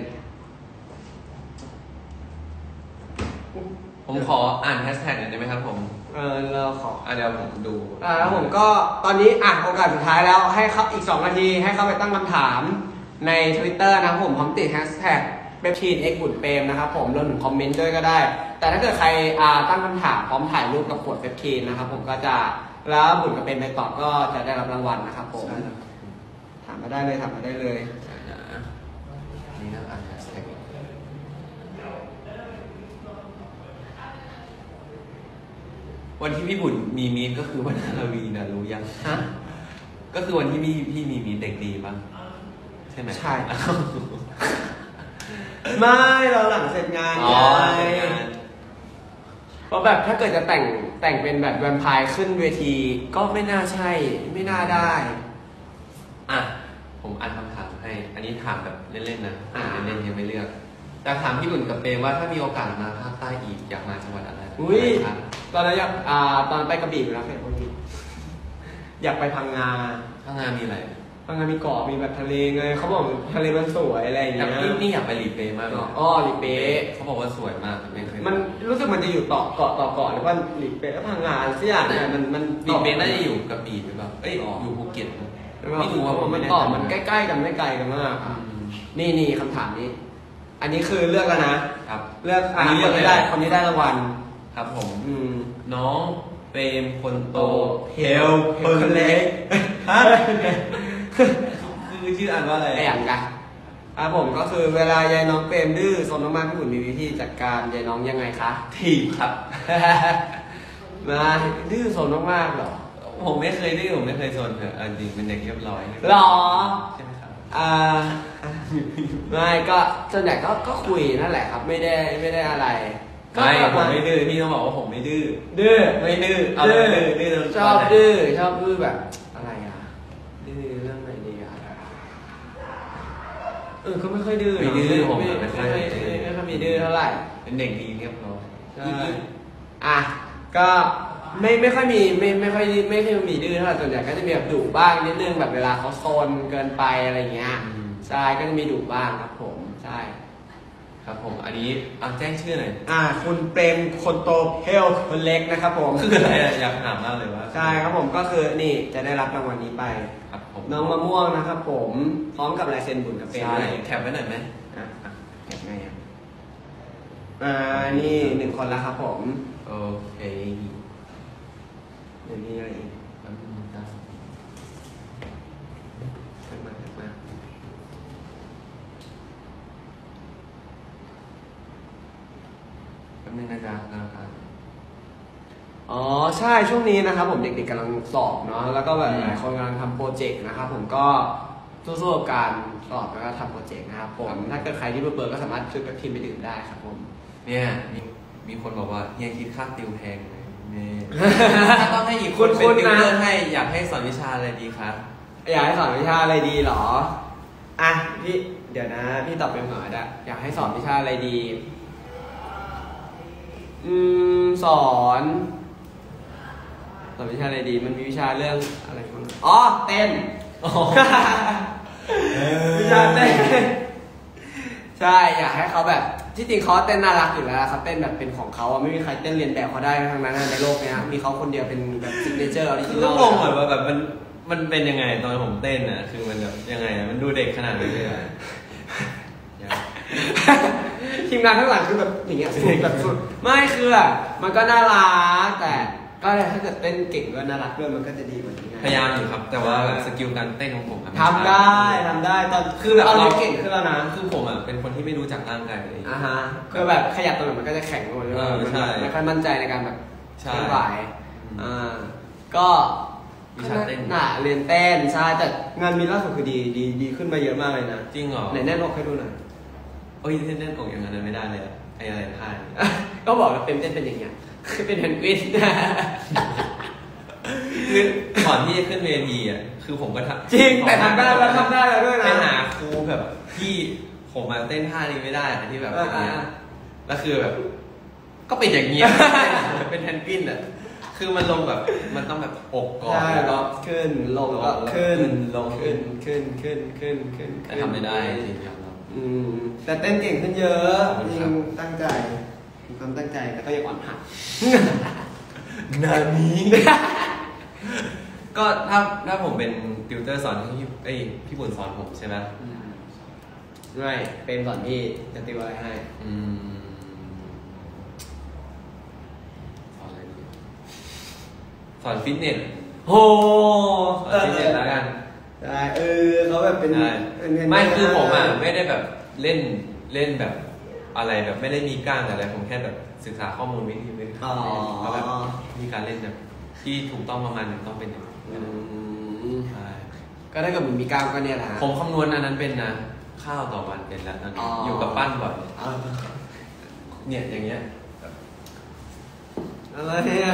ผมขออ่านแฮชแท็กหน่อยได้ไหมครับผมๆเออเราขออ่ะเดี๋ยวผมดูอ่าแล้วผมก็ตอนนี้อ่ะโอกาสสุดท้ายแล้วให้เขาอีกสองนาทีให้เข้าไปตั้งคำถามใน Twitter นะครับผมพร้อมติดแฮชแท็กเบปทีนเอ็กบุญเปรมนะครับผมรวมถึงคอมเมนต์ด้วยก็ได้ แต่ถ้าเกิดใครอ่าตั้งคำถามพร้อมถ่ายรูปกับขวดเบปทีนนะครับผมก็จะแล้วบุญกับเปรมไปตอบก็จะได้รับรางวัลนะครับผมใช่ครับถามมาได้เลยถามมาได้เลยนี่นะอ่านแฮชแท็กวันที่พี่บุญมีมีตก็คือวันฮาโลวีนนะรู้ยังฮะก็คือวันที่พี่พี่มีมีตเด็กดีป่ะใช่ไหมใช่ ไม่เราหลังเสร็จงานอ๋อไงเสร็จงานเพราะแบบถ้าเกิดจะแต่งแต่งเป็นแบบแวมไพร์ขึ้นเวทีก็ไม่น่าใช่ไม่น่าได้อ่ะผมอ่านคำถามให้ อันนี้ถามแบบเล่นๆนะอ่าอ่านเล่นๆยังไม่เลือกแต่ถามพี่บุญกับเปรมว่าถ้ามีโอกาสมาภาคใต้อีกอยากมาจังหวัดอะไรอุ้ยครับตอนนั้นอยากอ่าตอนไปกระบี่ไปแล้วเสร็จพอดีอยากไปพังงาถ้างานมีอะไรพังงามีเกาะมีแบบทะเลไงเขาบอกทะเลมันสวยอะไรอย่างแต่เงี้ยนี่นี่อยากไปหลีเปมากเลยอ๋อหลีเป๊ะเขาบอกว่าสวยมากไม่เคยมันรู้สึกมันจะอยู่ต่อเกาะต่อเกาะหรือว่าหลีเป๊ะแล้วพังงาสักอย่างเนี่ยมันมันหลีเปน่าจะอยู่กระบี่หรือเปล่าเอ้ยอยู่ภูเก็ตไม่รู้ว่ามันต่อมันใกล้ๆกันไม่ไกลกันมากอ่ะนี่นี่คำถามนี้ อันนี้คือเลือกแล้วนะครับ เลือกอ่ะอันนี้คนเลือกนี้ได้เลยคนนี้ได้รางวัลครับผมอืมน้องเปรมคนโตเฮลคนเล็กฮะคือชื่ออ่านว่าอะไรไอ้อย่างกันครับผมก็คือเวลายายน้องเปรมดื้อซนมากๆพี่บุญมีวิธีจัดการยายน้องยังไงคะถีบครับมาดื้อซนมากๆเหรอผมไม่เคยดื้อผมไม่เคยซนเถอะเอาจริงเป็นเด็กเรียบร้อยหรอใช่ไหมครับอ่าไม่ก็ส่วนใหญ่ก็ก็คุยนั่นแหละครับ ไม่ได้ไม่ได้อะไรก็ไม่แบบผมไม่ดื้อพี่ต้องบอกว่าผมไม่ดื้อดื้อไม่ดื้อเอาเลยดื้อดื้อชอบดื้อชอบดื้อแบบอะไรอ่ะดื้อเรื่องอะไรดีอ่ะเออก็ไม่ค่อยดื้อไม่ดื้อผมไม่ไม่ไม่ค่ค่ออย ยไม่ค่อยมีดื้อเท่าไหร่เป็นเด็กดีเรียบร้อยใช่อ่ะก็ไม่ไม่ค่อยมีไม่ไม่ค่อยไม่ค่อยมีดื้อเท่าไหร่ส่วนใหญ่ก็จะมีแบบดุบ้างนิดนึงแบบเวลาเขาโซนเกินไปอะไรเงี้ยใช่ก็จะมีดุบ้างครับผมใช่ครับผมอันนี้อ่ะแจ้งชื่อหน่อยอ่าคุณเปรมคนโตเฮลคนเล็กนะครับผมคืออะไรอะอยากถามมากเลยว่าใช่ครับผมก็คือนี่จะได้รับรางวัลนี้ไปครับผมน้องมะม่วงนะครับผมพร้อมกับลายเซ็นบุญกับเปรมใช่ด้วยแคปไว้หน่อยไหมอ่ะอ่ะเก็บไงอ่ะอ่านี่หนึ่งคนแล้วครับผมโอเคเดี๋ยวนี้อะไรอีกแป๊บนึงนะขึ้นมาขึ้นมาแป๊บนึงนะจ๊ะนะครับอ๋อใช่ช่วงนี้นะครับผมเด็กๆกำลังสอบเนาะแล้วก็แบบอืมหลายคนกำลังทำโปรเจกต์นะครับผมก็สู้ๆกับการสอบแล้วก็ทำโปรเจกต์นะครับผมถ้าเกิดใครที่เบื่อๆก็สามารถซื้อกับทีมไปดื่มได้ครับผมเนี่ยมีมีคนบอกว่าเฮียคิดค่าติวแพงไหมเนี่ย ถ้าต้องให้อีกคนคุเป็นณๆติวเตอนะร์ให้อยากให้สอนวิชาอะไรดีคะอยากให้สอนวิชาอะไรดีเหรออ่ะพี่เดี๋ยวนะพี่ตอบเป็นหน่อยได้อยากให้สอนวิชาอะไรดีอืมสอนสอนวิชาอะไรดีมันมีวิชาเรื่องอะไรบ้างอ๋อเต้นอ๋อวิชาเต้นใช่อยากให้เขาแบบที่จริงเขาเต้นน่ารักอยู่แล้วเขาเต้นแบบเป็นของเขาอะไม่มีใครเต้นเรียนแบบเขาได้ทั้งนั้นในโลกเนี้ยมีเขาคนเดียวเป็นแบบซิกเนเจอร์ออริคืจิอน ก็อลงงเหมือนว่าแบบมันมันเป็นยังไงตอนผมเต้นอ่ะคือมันแบบยังไงอะมันดูเด็กขนาดนี้เลยอะทีมงานข้างหลังคือแบบอย่างเงี้ยสุดแบบสุดไม่คืออะมันก็น่ารักแต่ก็ถ้าเกิดเต้นเก่งก็น่ารักด้วยมันก็จะดีกว่านี้ไงพยายามอยู่ครับ แต่ว่าแบบสกิลการเต้นของผมอะมันทำได้ทำได้ตอนคือแบบตอนเรานี้เก่งขึ้นแล้วนะคือผมอ่ะเป็นคนที่ไม่รู้จักร่างกายเลยอ่าฮะคือแบบขยับตัวไหนมันก็จะแข็งไปหมดเลยเออใช่ไม่ค่อยมั่นใจในการแบบใช่เคลื่อนไหวอ่าก็วิชาเต้นน่ะเรียนเต้นใช่แต่งานมีล่าสุดคือดีดีดีขึ้นมาเยอะมากเลยนะจริงเหรอไหนแน่นอกให้ดูหน่อยโอ้ยเต้นเต้นอกอย่างนั้นไม่ได้เลยอะไอ้อะไรท่าเนี่ยก็บอกว่าเป็นเต้นเป็นอย่างเงี้ยเป็นเพนกวินคือก่อนที่จะขึ้นเวทีอ่ะคือผมก็ทำจริงแต่ทำได้แล้วทำได้แล้วด้วยนะไปหาครูแบบที่ผมมาเต้นท่านี้ไม่ได้อะที่แบบอย่างเงี้ยอ่าแล้วคือแบบ ก็เป็นอย่างเงี้ย เป็นแพนกวินอ่ะคือมันลงแบบมันต้องแบบอกก่อนใช่แล้วก็ก็ขึ้นลงลงก็ขึ้นลงขึ้นขึ้นขึ้นขึ้นขึ้นแต่ทำไม่ได้จริงๆครับอืมแต่เต้นเก่งขึ้นเยอะขอบคุณจริครังบตั้งใจมีความตั้งใจแต่ก็ยังอ่อนหัดนานี้ ก็ถ้าถ้าผมเป็นติวเตอร์สอนที่พี่เอ้ยพี่บุญสอนผมใช่ไหมไม่เป็นสอนพี่จะติวอะไรให้อืมสอนอะไรดีสอนฟิตเนสโหสอนฟิตเนสแล้วกันได้เออเขาแบบเป็นใช่เป็นเงินไม่คือผมอ่ะไม่ได้แบบเล่นเล่นแบบอะไรแบบไม่ได้มีกล้ามอะไรผมแค่แบบศึกษาข้อมูลวิธีวิธีอ๋อว่าแบบมีการเล่นแบบที่ถูกต้องประมาณนึงต้องเป็นอย่างนี้อืมใช่ก็ถ้าเกิดมึงมีกล้ามก็เนี่ยแหละฮะผมคำนวณอันนั้นเป็นนะข้าวต่อวันเป็นแล้วตอนนี้อ๋อออยู่กับปั้นบ่อยเออเนี่ยอย่างเงี้ยอะไรเนี่ย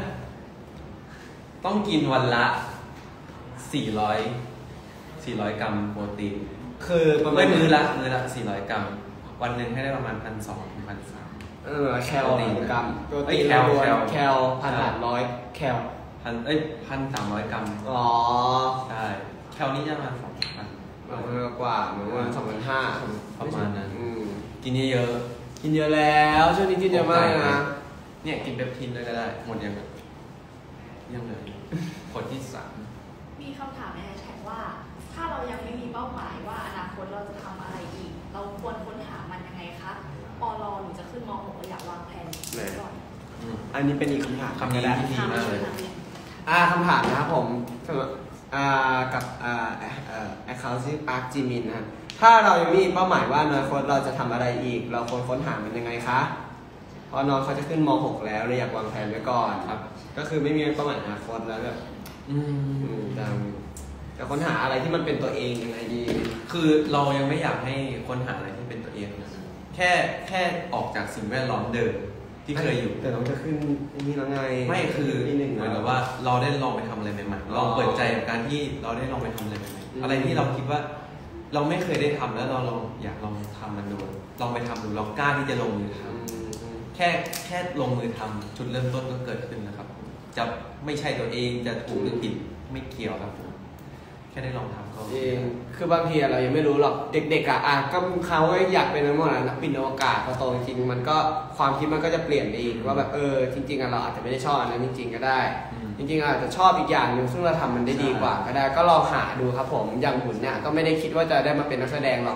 ต้องกินวันละสี่ร้อยสี่ร้อยกรัมโปรตีนคือประมาไม่ณมือละมือละสี่ร้อยกรัมวันหนึ่งให้ได้ประมาณพันสองพันสามเออแคลกรัมโปรเอ้ตียนแคลล้วนแคลแคลพันสามร้อยแคลพันเอ้ยพันสามร้อยกรัมอ๋อใช่แคลนี้จะมาสองพันประมาณกว่าเหมือนวันสองพันห้าประมาณนั้นอืมกินเยอะกินเยอะแล้วช่วงนี้กินเยอะมากเลยนะๆเนี่ยกินเปปทินด้วยก็ได้ หมดยังอะยังเลยคนที่สามมีคำถามในแฮชแท็กว่า ถ้าเรายังไม่มีเป้าหมายว่าอนาคตเราจะทำอะไรอีก เราควรค้นหามันยังไงคะปอลอหรือจะขึ้นม หกเราอยากวางแผนก่อนอืมอันนี้เป็นอีกคำถามคำนี้ก็ได้ที่ดีมากเลยอ่าคำถามนะครับผมสำหรับอ่ากับอ่าเอ่อแอคเคาท์ที่อาร์คจิมินนะถ้าเรายังมีเป้าหมายว่าอนาคตเราจะทำอะไรอีก เราควรค้นหามันยังไงคะเพราะน้องเขาจะขึ้นม หกแล้วเลยอยากวางแผนไว้ก่อนครับก็คือไม่มีเป้าหมายอนาคตแล้วแบบอือืมมจะจะค้นหาอะไรที่มันเป็นตัวเองยังไงดีคือเรายังไม่อยากให้ค้นหาอะไรที่เป็นตัวเองนะแค่แค่ออกจากสิ่งแวดล้อมเดิมที่เคยอยู่แต่น้องจะขึ้นนี่แล้วไงไม่คือปีหนึ่งเหมือนกับว่าเราได้ลองไปทำอะไรใหม่ๆลองเปิดใจกับการที่เราได้ลองไปทำอะไรใหม่อืมๆอะไรที่เราคิดว่า เราไม่เคยได้ทำแล้วเราลองอยากลองทำมันดูลองไปทำดูลองกล้าที่จะลงมือทอืมอืมำแค่แค่ลงมือทำจุดเริ่มต้นก็เกิดขึ้นนะครับ จะไม่ใช่ตัวเองจะถูกหรือผิดไม่เกี่ยวครับผมแค่ได้ลองทำก็เองคือบางทีอะเรายังไม่รู้หรอกเด็กๆอะอ่ะก็เขาอยากเป็นนักมวยนักบินอวกาศพอโตจริงๆมันก็ความคิดมันก็จะเปลี่ยนไปอีกว่าแบบเออจริงๆอะเราอาจจะไม่ได้ชอบอันนั้นจริง ๆก็ได้อืมจริงๆอาจจะชอบอีกอย่างหนึ่งซึ่งเราทำมันได้ดีกว่าก็ได้ก็ลองหาดูครับผมอย่างหุ่นเนี่ยก็ไม่ได้คิดว่าจะได้มาเป็นนักแสดงหรอก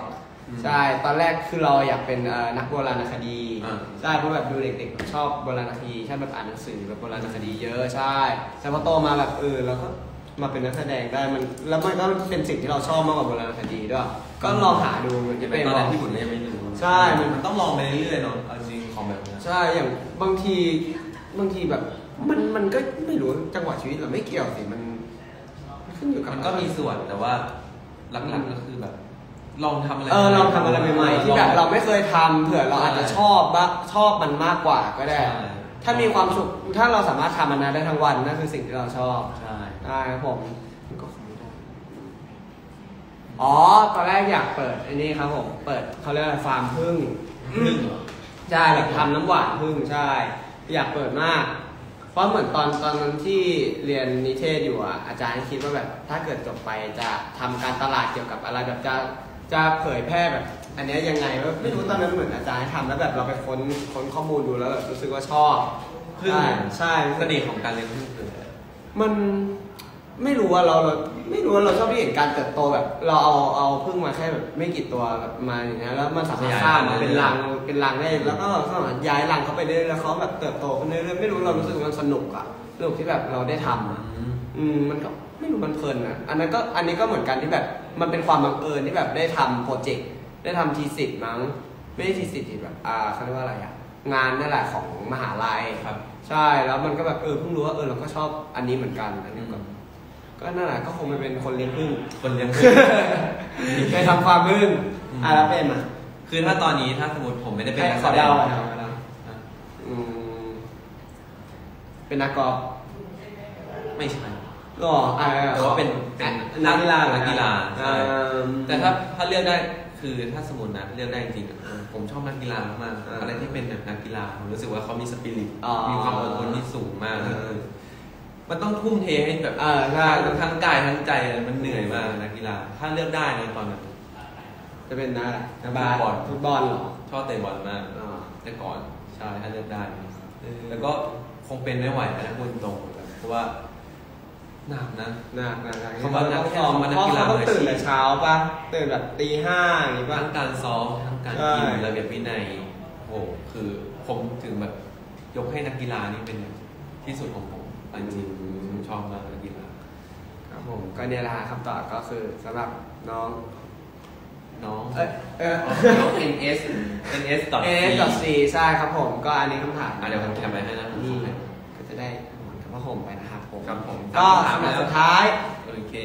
ใช่ตอนแรกคือเราอยากเป็นเอ่อนักโบราณคดีอ่าใช่เพราะแบบดูเด็กๆชอบโบราณคดีชอบแบบอ่านหนังสือแบบโบราณคดีเยอะใช่แต่พอโตมาแบบเออเราก็มาเป็นนักแสดงได้มันแล้วมันก็เป็นสิ่งที่เราชอบมากกว่าโบราณคดีด้วยก็ลองหาดูมันยัจะงเป็เป็นนตอนบแรอก กที่ผมยังไม่รู้ใช่มันมันต้องลองไปเรื่อยๆเนาะเอาจริงของแบบนี้ใช่อย่างบางทีบางทีแบบมันมันก็ไม่รู้จังหวะชีวิตเราไม่เกี่ยวสิมันมันขึ้นอยู่กับมันก็มีส่วนแต่ว่าหลักๆก็คือแบบ ลองทำอะไรเออลองทำอะไรใหม่ๆที่แบบเราไม่เคยทำเผื่อเราอาจจะชอบบ้างชอบมันมากกว่าก็ได้ ถ้ามีความสุขถ้าเราสามารถทำมันนั้นได้ทั้งวันนั่นคือสิ่งที่เราชอบใช่ได้ครับผมมันก็คงไม่ได้อ๋อตอนแรกอยากเปิดอันนี้ครับผมเปิดเขาเรียกอะไรฟาร์มผึ้งพึ่งใช่แบบทำน้ำหวานผึ้งใช่ อยากเปิดมาก เพราะเหมือนตอนตอนนั้นที่เรียนนิเทศอยู่อ่ะอาจารย์คิดว่าแบบถ้าเกิดจบไปจะทำการตลาดเกี่ยวกับอะไรแบบจะจะเผยแพร่แบบ อันเนี้ยยังไงว่าไม่รู้ตอนนั้นเหมือนอาจารย์ให้ทำแล้วแบบเราไปค้นค้นข้อมูลดูแล้วแบบรู้สึกว่าชอบพึ่งใช่ใช่เสน่ห์ของการเลี้ยงพึ่งคืออะไรมันไม่รู้ว่าเราเราไม่รู้ว่าเราชอบที่เห็นการเติบโตแบบ เราเอาเอาพึ่งมาแค่แบบไม่กี่ตัวแบบมาอย่างเงี้ยแล้วมันสามารถสร้างมาเป็นรังเป็นรังได้แล้วก็สามารถย้ายรังเข้าไปเรื่อยๆแล้วเขาแบบเติบโตขึ้นเรื่อยๆไม่รู้เรารู้สึกมันสนุกอะสนุกที่แบบเราได้ทำอะอืมอืมมันก็ไม่รู้มันเพลินอะอันนั้นก็อันนี้ก็เหมือนกันที่แบบมันเป็นความบังเอิญที่แบบได้ทำโปรเจกต์ได้ทำทีสิทธ์มั้งไม่ได้ทีสิทธ์ที่แบบอ่าเขาเรียกว่าอะไรอะงานนั่นแหละของมหาลัยครับใช่แล้วมันก็แบบเออเพิ่งรู้ว่าเออเราก็ชอบอันนี้เหมือนกันอันนี้ก็ก็นั่นแหละก็คงไปเป็นคนเลี้ยงผึ้งคนเลี้ยงพึ่งไปทำฟาร์มผึ้งอืมอ่ะแล้วเป็นอ่ะคือถ้าตอนนี้ถ้าสมมติผมไม่ได้เป็นนักขแสอดเดาง ขอเดาอืมเป็นนักกอล์ฟไม่ใช่หรออ่าแต่ว่าเป็นเป็นนักกีฬาเหรอนักกีฬาใช่อ่าแต่ถ้าถ้าเลือกได้คือถ้าสมมตินะเลือกได้จริงๆอะผมชอบนักกีฬามากๆอ่าอะไรที่เป็นแบบนักกีฬาผมรู้สึกว่าเขามีสปิริตอ๋อมีความอดทนที่สูงมากเออมันต้องทุ่มเทให้แบบเออใช่ทั้งทั้งกายทั้งใจเลยมันเหนื่อยมากนักกีฬา ถ้าเลือกได้นะตอนนั้นจะเป็นนักอะไรนักบาสฟุตบอลฟุตบอลเหรอชอบเตะบอลมากอ่าแต่ก่อนใช่ถ้าเลือกได้ แล้วก็คงเป็นไม่ไหวนะพูดตรงๆเพราะว่าหนักนะนักนักนักคำว่านักซ้อมคำว่านักเพราะกีฬาเขาต้องตื่นมืออาชีพแต่เช้าป่ะตื่นแบบตีห้าอย่างงี้ป่ะทั้งการซ้อมทั้งการใช่กินระเบียบวินัยโอ้โหคือผมถึงแบบยกให้นักกีฬานี่เป็นที่สุดของผมจริงๆผมชอบมากนักกีฬาครับผมก็เนี่ยแหละฮะคำตอบก็คือสำหรับน้องน้องเอ้ยเออน้อง เอ็น เอส เอ็น เอสเอสกับซีใช่ครับผมก็อันนี้คำถามอ่ะเดี๋ยวผมแคปไว้ให้นะนี่ก็จะได้หมอนกับผ้าห่มไปนะครับผมครับผมก็ถามคำถามแล้วสุดท้ายโอเค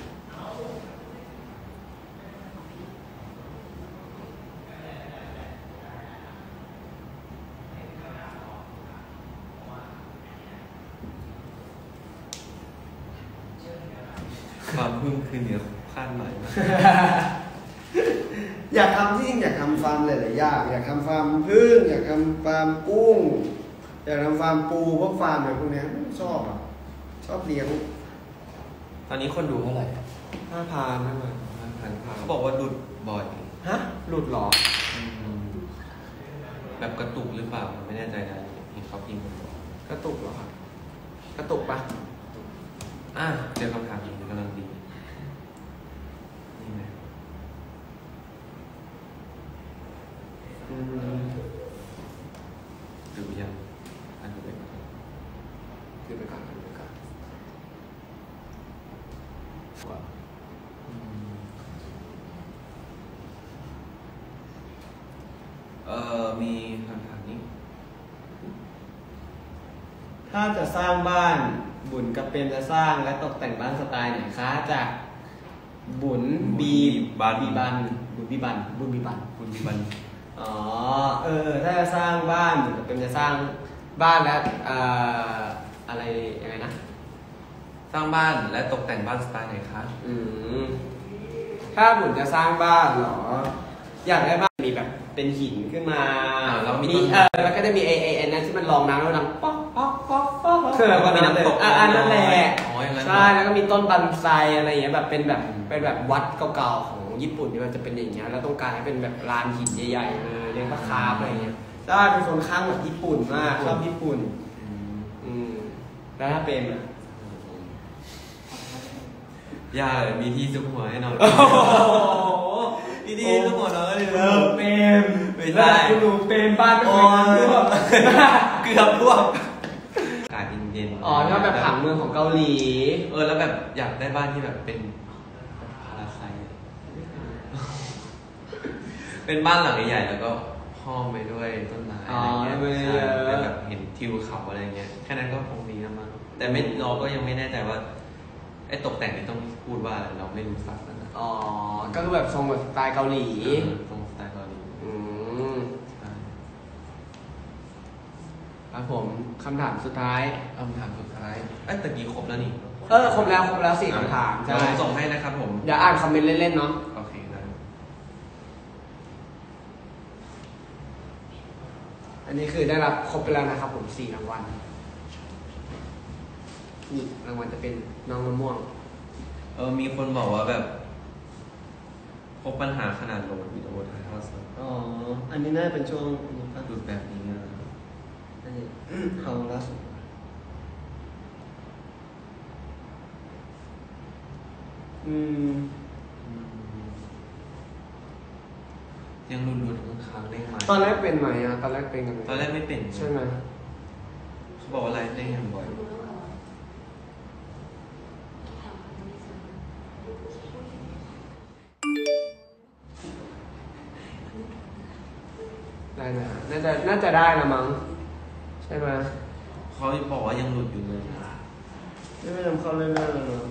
ความพึ่งคือเหนือคาดหมายมากอยากทำที่จริงอยากทำฟาร์มหลายๆอย่างอยากทำฟาร์มพึ่งอยากทำฟาร์มกุ้ง อยากทำฟาร์มปูพวกฟาร์มอะไรพวกเนี้ยชอบอ่ะชอบเลี้ยงตอนนี้คนดูเท่าไหร่ห้าพันห้าพันห้าพันเขาบอกว่าดุดบ่อยฮะหลุดเหรอแบบกระตุกหรือเปล่าไม่แน่ใจนะเห็นเขาพิมพ์กระตุกเหรอครับกระตุกปะอ่ะเจอคำถามอีกกำลังดีนี่ไหมอืมดูยังอันดูไปก่อนคือไปก่อนคือไปก่อนว่าอืมเอ่อมีคำถามนี้ถ้าจะสร้างบ้านบุญกับเป็นจะสร้างและตกแต่งบ้านสไตล์ไหนคะจากบุญบีบันบีบันบุญบีบันบุญบีบันคุณพิบันอ๋อเออถ้าจะสร้างบ้านบุญกับเป็นจะสร้างบ้านและเอ่ออะไรยังไงนะสร้างบ้านและตกแต่งบ้านสไตล์ไหนคะอืมถ้าบุญจะสร้างบ้านเหรอ อยากได้บ้านมีแบบเป็นหินขึ้นมาอ่าแล้วมีมีต้นเออแล้วก็จะมีไอไอไอ้นั่นที่มันรองน้ำแล้วดังป๊อกป๊อกป๊อกป๊อกแล้วก็มีน้ำตกอ่ะอันนั่นแหละอ๋ออย่างนั้นใช่แล้วก็มีต้นบันไซอะไรอย่างเงี้ยแบบเป็นแบบเป็นแบบวัดเก่าๆของญี่ปุ่นที่มันจะเป็นอย่างเงี้ยแล้วต้องการให้เป็นแบบลานหินใหญ่ๆเลยเลี้ยงปลาคาร์ฟอะไรอย่างเงี้ยใช่เป็นคนข้างแบบญี่ปุ่นมากชอบญี่ปุ่นอืมอืมแล้วถ้าเป็นอ่ะย่ามีที่ซุกหัวให้หน่อยโอ้โหพี่ดีก็หมดแล้วเลยเออเปรมไม่ได้คุณดูเปรมบ้านไม่เคยน้ำท่วมเกือบท่วมอากาศเย็นๆอ๋อถ้าแบบผังเมืองของเกาหลีเออแล้วแบบอยากได้บ้านที่แบบเป็นพาราไซต์เป็นบ้านหลังใหญ่ๆแล้วก็ห้อมไปด้วยต้นไม้อะไรเงี้ยอ๋อไม่ได้ใช่เยอะแล้วแบบเห็นทิวเขาอะไรเงี้ยแค่นั้นก็คงดีนะมั้งแต่ไม่เราก็ยังไม่แน่ใจว่าไอ้ตกแต่งนี่ต้องพูดว่าอะไรเราไม่รู้สักนะอ๋อ ก็คือแบบทรงแบบสไตล์เกาหลีเออตรงสไตล์เกาหลีอืมใช่ครับผมคำถามสุดท้ายคำถามสุดท้ายเอ้ยตะกี้ครบแล้วนี่เออครบแล้วครบแล้วสี่คำถามเดี๋ยใช่วผมส่งให้นะครับผมเดี๋ยวอ่านคอมเมนต์เล่นๆเนาะโอเคนะอันนี้คือได้รับครบไปแล้วนะครับผมสี่รางวัล นี่รางวัลจะเป็นน้องมะม่วงเออมีคนบอกว่าแบบพบปัญหาขนาดโหลดวิดีโอถ่ายทอดสดอ๋อ อันนี้น่าจะเป็นช่วงนี้ป่ะดูดแบบนี้นะอันนี้เอาล่าสุดอืมอืมยังรุนรุนๆค้างๆได้ไหมตอนแรกเป็นไหมอ่ะ ตอนแรกเป็นกันไหมตอนแรกไม่เป็นใช่ไหมเขาบอกว่าไลฟ์ได้ยังบ่อยได้นะน่าจะ น่าจะได้ละมั้ง ใช่ไหมเขาบอกว่ายังหลุดอยู่เลยไม่ไม่ทำเข้าเรื่อยๆเลยเนาะ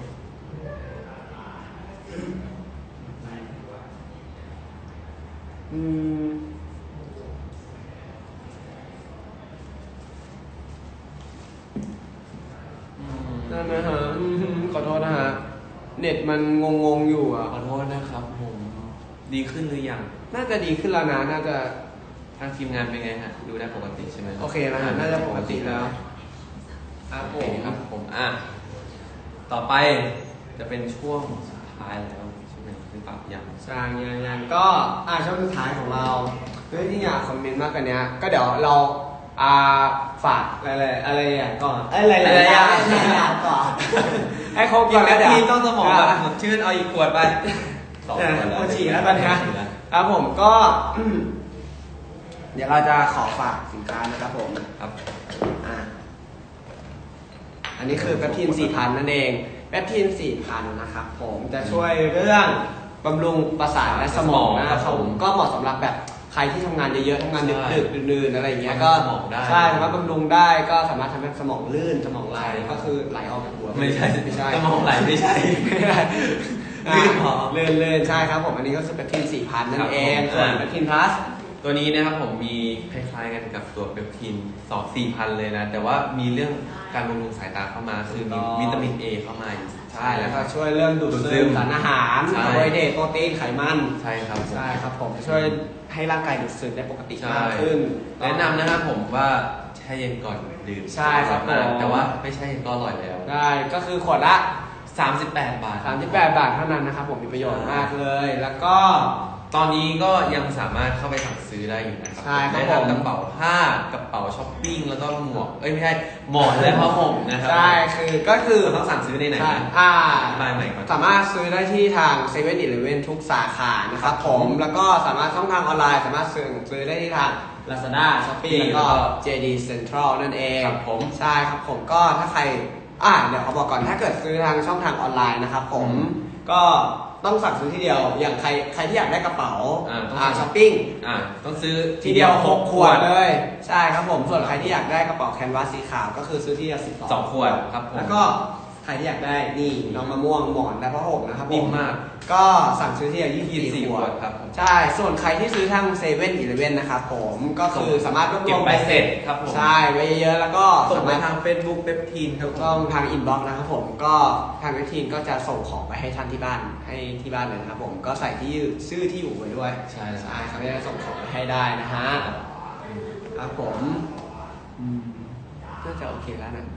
อืม นั่นนะฮะอืมขอโทษนะฮะ เน็ตมันงงๆอยู่อ่ะขอโทษนะครับผม ดีขึ้นหรือยังน่าจะดีขึ้นแล้วนะ น่าจะทางทีมงานเป็นไงฮะ ดูได้ปกติใช่ไหมโอเคแล้วฮะน่าจะปกติแล้ว ครับโอผเคมครับผม อ่ะ ต่อไปจะเป็นช่วงสุดท้ายแล้วใช่ไหมหรือเปล่ายังใช่ยังยังก็อ่าช่วงสุดท้ายของเราเฮ้ยที่อยากคอมเมนต์มากกว่านี้ก็เดี๋ยวเราอ่าฝากอะไรๆอะไรอย่างก่อนเอ้ยอะไรๆอย่างอะไรอย่างก่อนให้ครบก่อนแล้วเดี๋ยวทีต้องสมองแบบสดชื่นเอาอีกขวดไปสองขวดโอฉีแล้วตอนนี้ครับผมก็ เดี๋ยวเราจะขอฝากสินค้านะครับผมครับอ่าอันนี้คือแปปทินสี่พันนั่นเองแปปทินสี่พันนะครับผมจะช่วยเรื่องบำรุงประสาทและสมองนะครับผมก็เหมาะสำหรับแบบใครที่ทำงานเยอะๆทำงานดึกๆดื่นๆอะไรอย่างเงี้ยก็สมองได้ใช่สามารถบำรุงได้ก็สามารถทำให้สมองลื่นสมองไหลก็คือไหลออกจากหัวไม่ใช่ไม่ใช่สมองไหลไม่ใช่ไม่ใช่ลื่นพอลื่นลื่นใช่ครับผมอันนี้ก็คือแปปทินสี่พันนั่ครันบเองผมส่วนอ่าแปปทินพลัสตัวนี้นะครับผมมีคล้ายๆกันกับตัวเปปทินสองสี่พันเลยนะ แต่ว่ามีเรื่องการบำรุงสายตาเข้ามา คือมีวิตามินเอเข้ามาอยู่ใช่แล้วก็ช่วยเรื่องดูดดูดซึซึมมสารอาหารใช่คาร์โบไฮเดรตโปรตีนไขมันใช่ครับผมใช่ครับผมช่วยให้ร่างกายดูดซึมได้ปกติใช่มากขึ้นแนะนำนะครับผมว่าแช่เย็นก่อนดื่มใช่ครับมากผมแต่ว่าไม่แช่เย็นก็อร่อยแล้วได้ก็คือขวดละสามสิบแปดบาทสามสิบแปดบาทเท่านั้นนะครับผมมีประโยชน์มากเลย แล้วก็ตอนนี้ก็ยังสามารถเข้าไปสั่งซื้อได้อยู่นะครับใช่ครับได้ผมทั้งกระเป๋าผ้ากระเป๋าช้อปปิ้งแล้วก็หมวกเอ้ยไม่ใช่หมอนและผ้าห่มนะครัใช่คือก็คือเราต้องสั่งซื้อในไหนใช่นะอ่าบายใหม่ก่อนสามารถซื้อได้ที่ทางเซเว่นอีเลฟเว่นทุกสาขานะครับผมแล้วก็สามารถช่องทางออนไลน์สามารถซื้อซื้อได้ที่ทาง Lazada Shopee แล้วก็ เจ ดี Central นั่นเองครับผมใช่ครับผมก็ถ้าใครอ่าเดี๋ยวเขาบอกก่อนถ้าเกิดซื้อทางช่องทางออนไลน์นะครับผมอืมก็ต้องสั่งซื้อทีเดียวอย่างใครใครที่อยากได้กระเป๋าอ่าต้องอ่าสั่งช้อปปิ้งอ่าต้องซื้อทีเดียวหกขวดเลย ใช่ครับผมส่วนใครที่อยากได้กระเป๋าแคนวาสสีขาวก็คือซื้อที่ละสิบสองขวดครับผมแล้วก็ใครที่อยากได้นี่น้องมะม่วงหมอนและผ้าห่มนะครับผนิ่มมากก็สั่งซื้อที่ละยี่สิบยี่สิบสี่สี่ขวดขวดครับผมใช่ส่วนใครที่ซื้อทางเซเว่นอีเลฟเว่นนะครับผมก็คือสามารถรวบรเก็วบมใบเสร็จครับผมใช่ไว้เยอะๆแล้วก็ส่งสาไปมารถทาง Facebook เปปทินครับถูกต้องทางอินบ็อกซ์นะครับผมก็ทางเว็บทีมก็จะส่งของไปให้ท่านที่บ้านให้ที่บ้านเลยนะครับผมก็ใส่ที่อยู่ชื่อที่อยู่ไว้ด้วยใช่ใช่เขาจะส่งของไปให้ได้นะฮะครับผมอืมน่าจะโอเคแล้วนะ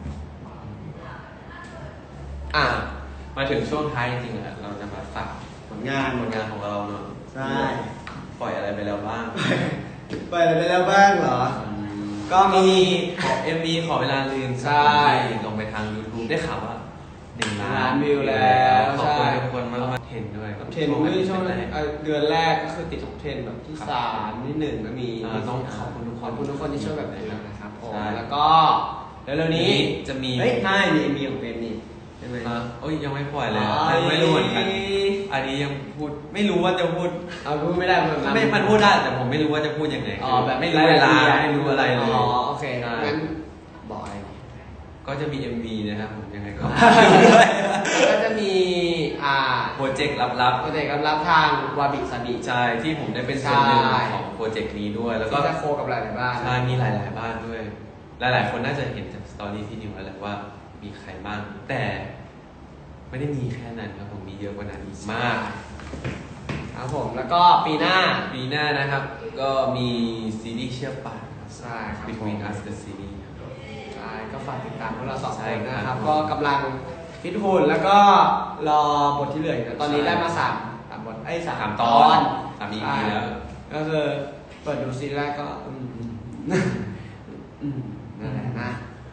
อ่ามาถึงช่วงท้ายจริงๆอะเราจะมาฝากผลงานผลงานของเราเนาะใช่ปล่อยอะไรไปแล้วบ้างไปอะไรไปแล้วบ้างเหรอ ก็มีขอ เอ็ม วี ขอเวลาลืมใช่ลงไปทาง YouTube ได้ข่าวว่าหนึ่งล้าล้าน นวิวแล้วขอบคุณใช่ทุกคนมากมาเห็นด้วยท็อปเทนนี่ช่วงเอ่อเดือนแรกก็คือติดท็อปเทนแบบที่สามที่หนึ่งก็มีอ่าต้องขอบคุณทุกคขอน บคุณทุกคนที่ช่วยแบบนี้นะครับผมใช่แล้วก็เร็วๆนี้จะมีเฮ้ยใช่มีมีของเป็นนี่ใช่ไหมอ่ะโอ้ยยังไม่ปล่อยเลยอ๋อยังไม่รู้เหมือนกันอันนี้ยังพูดไม่รู้ว่าจะพูดเอาพูดไม่ได้เหมือนกันไม่มันพูดได้แต่ผมไม่รู้ว่าจะพูดยังไงอ๋อแบบไม่รู้รู้เวลาไม่ไม่รู้อะไรเลยอ๋อโอเคใช่งั้นบอกอะไรก็จะมี เอ็ม วี นะครับผมยังไงก็ก็จะมีอ่าโปรเจกต์ลับโปรเจกต์รับทางวาบิสาบิๆใช่ที่ผมได้เป็นส่วนหนึ่งใช่ของโปรเจกต์นี้ด้วย แล้วก็ที่จะโคกับหลายๆบ้านใช่มีหลาย ๆ บ้านด้วย หลาย ๆ คนน่าจะเห็นจากสตอรี่ที่นิวแล้วแหละว่ามีใครบ้างแต่ไม่ได้มีแค่นั้นครับผมมีเยอะกว่านั้นอีกมากครับผมแล้วก็ปีหน้าปีหน้านะครับก็มีซีรีส์เชื่อป่านใช่ครับ Between Us the Series ครับใช่ก็ฝากติดตามพวกเราสองใช่คนครับนะครับ ก็กำลังฟิตหุ่นแล้วก็รอบทที่เหลืออยู่นะตอนนี้ใช่ได้มาสามสามบทไอ้ยสามสามตตออนนสาม อีใช่พีแล้วก็คือเปิดดูซีรีส์แรกก็อืมอืมนั่นแหละนะ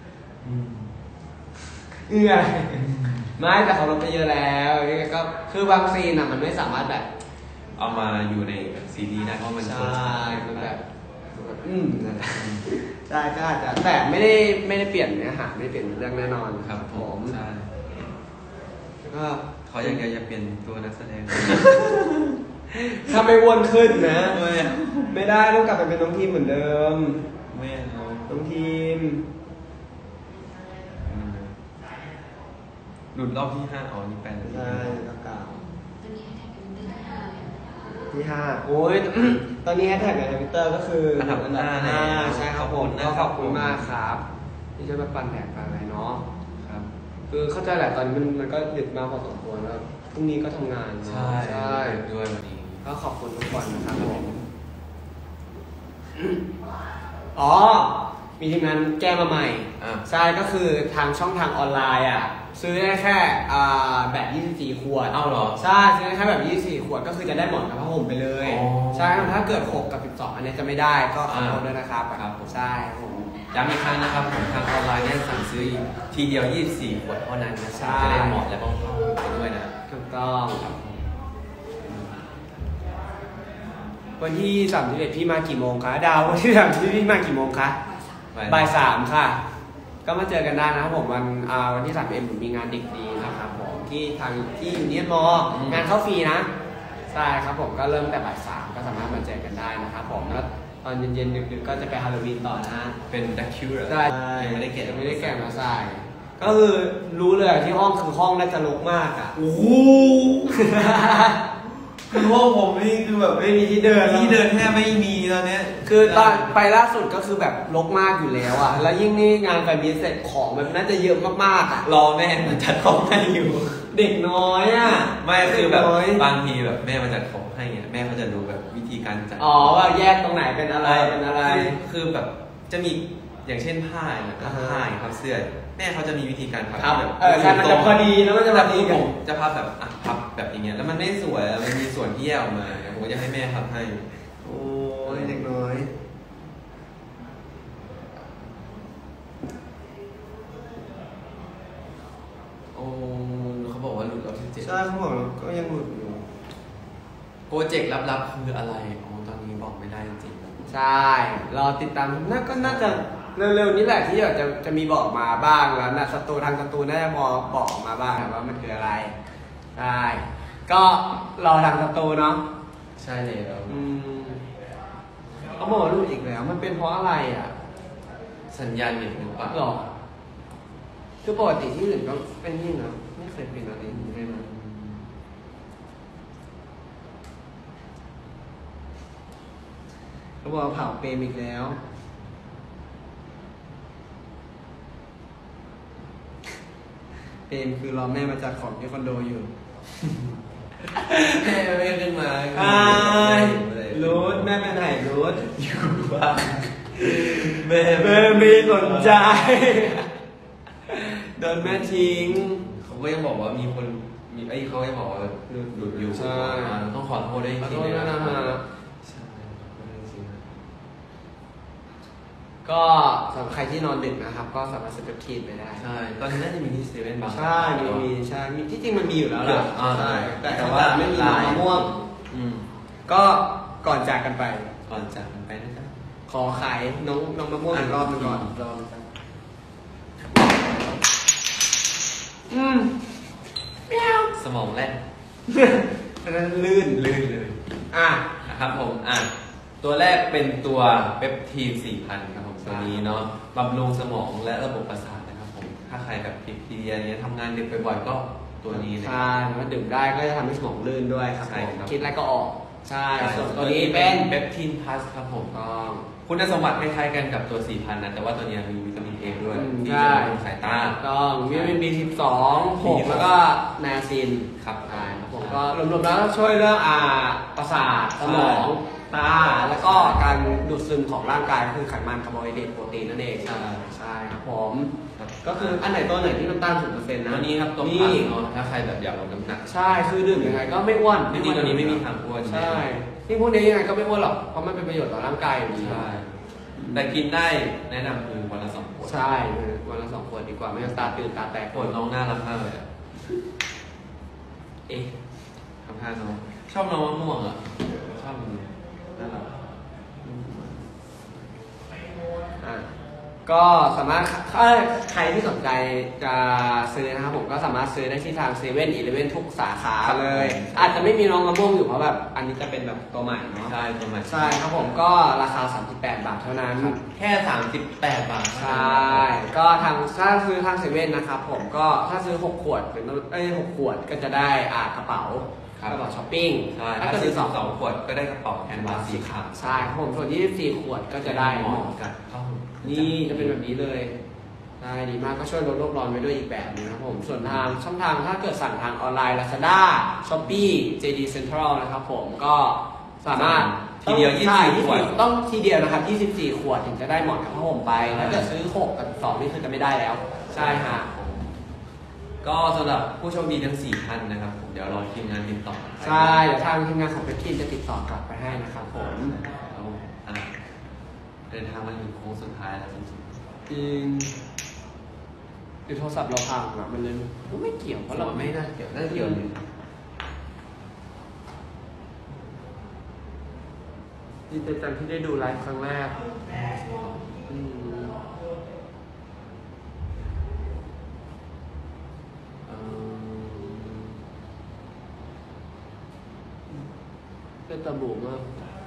เอื้อไม่แต่เขาลดไปเยอะแล้วยังไงก็คือบางซีนอ่ะมันไม่สามารถแบบเอามาอยู่ในซีรีส์ได้เพราะมันใช่โฆษณามันแบบอืมนั่นแหละใช่ก็อาจจะแต่ไม่ได้ไม่ได้เปลี่ยนเนื้อหาไม่ได้เปลี่ยนเรื่องแน่นอนครับผม ใช่แล้วก็เขายังจะเปลี่ยนตัวนักแสดงถ้าไม่อ้วนขึ้นนะไม่ไม่ได้ต้องกลับไปเป็นน้องทีมเหมือนเดิมไม่เอาน้องทีมอืมหลุดรอบที่ห้าอ๋อนี่แปลใช่ก็เก่าตอนนี้แท็กเป็นเดือนห้าเลยนะคะที่ห้าโอ้ย ตอนนี้แฮชแท็กในทวิตเตอร์ก็คืออัอันดับห้าห้าแล้วใช่ครับผมขอบคุณนะก็ขอบคุณครับมากครับ ที่ช่วยมาปั่นแท็กกันอะไรเนาะครับคือเข้าใจแหละตอนนี้มันมันก็ดึกมากพอสมควรแล้วพรุ่งนี้ก็ทำงานเนอะใช่ใช่ด้วยวันนี้ก็ขอบคุณทุกคนนะครับผมอ๋อ มีทีมงานแก้มาใหม่อ่ะใช่ก็คือทางช่องทางออนไลน์อ่ะ ซื้อได้แค่อ่าแบบยี่สิบสี่ขวดเอ้าเหรอใช่ซื้อได้แค่แบบยี่สิบสี่ขวดก็คือจะได้หมอนกับผ้าห่มไปเลยอ๋อใช่ถ้าเกิดหกกับสิบสองอันนี้จะไม่ได้ก็ขอโทษอ่าด้วยนะครับครับผมใช่ครับผมย้ำอีกครั้งนะครับผมทางออนไลน์เนี่ยสั่งซื้อทีเดียวยี่สิบสี่ขวดเท่านั้นนะใช่จะได้เหมาะและป้องกันไปด้วยนะถูกต้องวันที่สามสิบเอ็ดพี่มากี่โมงคะดาววันที่สามสิบเอ็ดพี่มากี่โมงคะบ่ายสามบ่ายสามค่ะ ก็มาเจอกันได้นะครับผมวันอ่าวันที่สามเอ็มผมมีงานเด็กดีนะครับผมที่ทางที่ยูเนียนมออืมงานเข้าฟรีนะใช่ครับผมก็เริ่มแต่บ่ายสามก็สามารถมาเจอกันได้นะครับผมแล้วตอนเย็นๆดึกๆก็จะไปฮาโลวีนต่อนะเป็นดักคิวเหรอใช่ยังไม่ได้แกะยังไม่ได้แกะมาใส่ก็คือรู้เลยที่ห้องคือห้องน่าจะรกมากอ่ะโอ้โหคือห้องผมนี่คือแบบไม่มีที่เดินที่เดินแทบไม่มีตอนเนี้ยคือตอนไปล่าสุดก็คือแบบรกมากอยู่แล้วอ่ะแล้วยิ่งนี่งานแฟนมีตเสร็จของมันน่าจะเยอะมากๆอ่ะรอแม่มาจัดของให้อยู่เด็กน้อยอ่ะไม่คือแบบเด็กน้อยบางทีแบบแม่มาจัดของให้เนี่ยแม่เขาจะรู้แบบวิธีการจัดอ๋อว่าแยกตรงไหนเป็นอะไรเป็นอะไรคือคือแบบจะมีอย่างเช่นผ้าเนี่ยอ่าฮะผ้าอย่างครับเสื้อ แม่เขาจะมีวิธีการพับครับที่แบบเออใช่มันจะพอดีแล้วมันจะพแต่อดีคือกัผนมจะพับแบบอ่ะพับแบบอย่างเงี้ยแล้วมันไม่สวยอะมันมีส่วนที่แยกออกมาเนี่ยผมก็จะให้แม่พับให้โอ้ยเด็กน้อยโอ้เขาบอกว่าหลุดรอบที่เจ็ดใช่เขาบอกก็ยังหลุดอยู่โปรเจกต์ลับๆคืออะไรอ๋อตอนนี้บอกไม่ได้จริงๆนะใช่รอติดตามน่าก็น่าจะเร็วๆนี้แหละที่จะจะมีบอกมาบ้างแล้วนะสตูทางสตูน่าจะบอกบอกออกมาบ้างว่ามันคืออะไรใช่ก็รอทางสตูเนาะใช่เลยแล้วอืมเขาบอกว่าหลุดอีกแล้ว มันเป็นเพราะอะไรอ่ะสัญญาณเน็ตหรือเปล่าหรอคือปกติที่อื่นก็เป็นนี่นะไม่เคยเป็นอะไรอย่างนี้เลยนะเขาบอกว่าเผาเปรมอีกแล้ว เปรมคือรอแม่มาจัดของที่คอนโดอยู่แม่ไม่ขึ้นมาใช่รูทแม่ไปไหนรูทอยู่บ้านแม่แม่ไม่สนใจ โดนแม่ทิ้งเขาก็ยังบอกว่ามีคนมีไอ้ยเขายังบอกว่าหลุดหลุดอยู่ใช่อ่าต้องขอโทษด้วยจขอริโทงษๆด้วยนะฮะใช่ขอโทษด้วยจริงๆนะกก็สำหรับใครที่นอนดึกนะครับ ก็สามารถซื้อเปปทีนไปได้ใช่ตอนนี้น่าจะมีที่เซเว่นบางใช่มีมีใช่มีที่จริงมันมีอยู่แล้วแหละอ่าใช่แต่แต่ว่าว่าไม่มีน้องมะม่วงอืมก็ก่อนจากกันไปก่อนจากกันไปนะจ๊ะขอขายน้องน้องมะม่วงอีกรอบหนึงก่อนรอบนึงครับอืมแมวสมองแล่นอันนั้นลื่นลื่นเลยอ่ะนะครับผมอ่ะตัวแรกเป็นตัวเปปทีนสี่พันครับผมตัวนี้เนาะบำรุงสมองและระบบประสาทนะครับผมถ้าใครแบบเพลียๆเนี้ยทำงานดึกบ่อยๆก็ตัวนี้เลยใช่ว่าดื่มได้ก็จะทำให้สมองลื่นด้วยครับใช่ผมครับคิดอะไรก็ออก ใช่ใช่ส่วนตัวนี้เป็นเปปทีนพลัสครับผมก็คุณสมบัติคล้ายๆกันกับตัวสี่พันนะแต่ว่าตัวนี้มีวิตามินเอด้วยอืมที่ใช่จะบำรุงสายตาต้องวิตามิน บี สิบสอง หก แล้วก็ไนอาซินครับใช่ครับผมก็รวมๆแล้วก็ช่วยเรื่องอ่าประสาทสมองตาแล้วก็การดูดซึมของร่างกายก็คือไขมันคาร์โบไฮเดรตโปรตีนนั่นเองใช่ใช่ครับผมก็คืออันไหนตัวไหนที่น้ำตาลศูนย์เปอร์เซ็นต์นะตัวนี้ครับตัวพนี่ลัสเนาะถ้าใครแบบอยากลดน้ำหนักใช่คือดื่มยังไงก็ไม่อ้วนจริงๆตัวนี้ไม่มีทางอ้วนใช่ที่พวกนี้ยังไงก็ไม่อ้วนหรอกเพราะมันเป็นประโยชน์ต่อร่างกายอยู่ดีใช่แต่กินได้แนะนำคือวันละสองขวดใช่วันละสองขวดดีกว่าไม่งั้นตาตื่นตาแตกขวดน้องน่ารักมากเลยอะเอ๊ะทำท่าน้องชอบน้องมะม่วงอ่ะชอบมันน่ารักอ่ะก็สามารถถ้าใครที่สนใจจะซื้อนะครับผมก็สามารถซื้อได้ที่ทางเซเว่นอีเลฟเว่นทุกสาขาเลย อาจจะไม่มีน้องมะม่วงอยู่เพราะแบบอันนี้จะเป็นแบบตัวใหม่เนาะใช่ประมาณใช่ครับผมก็ราคาสามสิบแปดบาทเท่านั้นแค่สามสิบแปดบาทใช่ ก็ทางถ้าซื้อทางเซเว่นนะครับผมก็ถ้าซื้อหกขวดเป็นเอ้ยหกขวดก็จะได้อ่ากระเป๋ากระเป๋าช้อปปิ้งใช่ถ้าถ้าเกิดซื้ซื้ออสสออง งขวดก็ได้กระเป๋าแคนวาสสีขาวใช่ครับผมส่วนยี่สิบสี่ขวดก็จะได้หมอนกันเข้านี่จะเป็นแบบนี้เลยได้ดีมากก็ช่วยลดโลกร้อนไปด้วยอีกแบบหนึงนะครับผมส่วนทางช่องทางถ้าเกิดสั่งทางออนไลน์ Lazada Shopee เจ ดี Central นะครับผมก็สามารถทีเดียวยี่สิบใช่สี่ขวดต้องทีเดียวนะครับยี่สิบสี่ขวดถึงจะได้หมอนกับผ้าห่มไปถ้าเกิดซื้อหกกับสองนี่คือจะไม่ได้แล้ว ใช่ฮะก็สำหรับผู้โชคดีทั้งสี่ท่านนะครับผมเดี๋ยวรอทีมงานติดต่อใช่เดี๋ยวทางทีมงานของเปปทีนจะติดต่อกลับไปให้นะครับผมเอาอ่ะเดินทางมาถึงโค้งสุดท้ายแล้วจริงจริงหรือโทรศัพท์เราพังอ่ะมันเลยไม่เกี่ยวๆเพเพราะราะเราเราไม่ไม่น่าเกี่ยวน่าเกี่ยวเลยดีใจจังที่ได้ดูไลฟ์ครั้งแรกอืมเอ่อเป็นตะบูมาก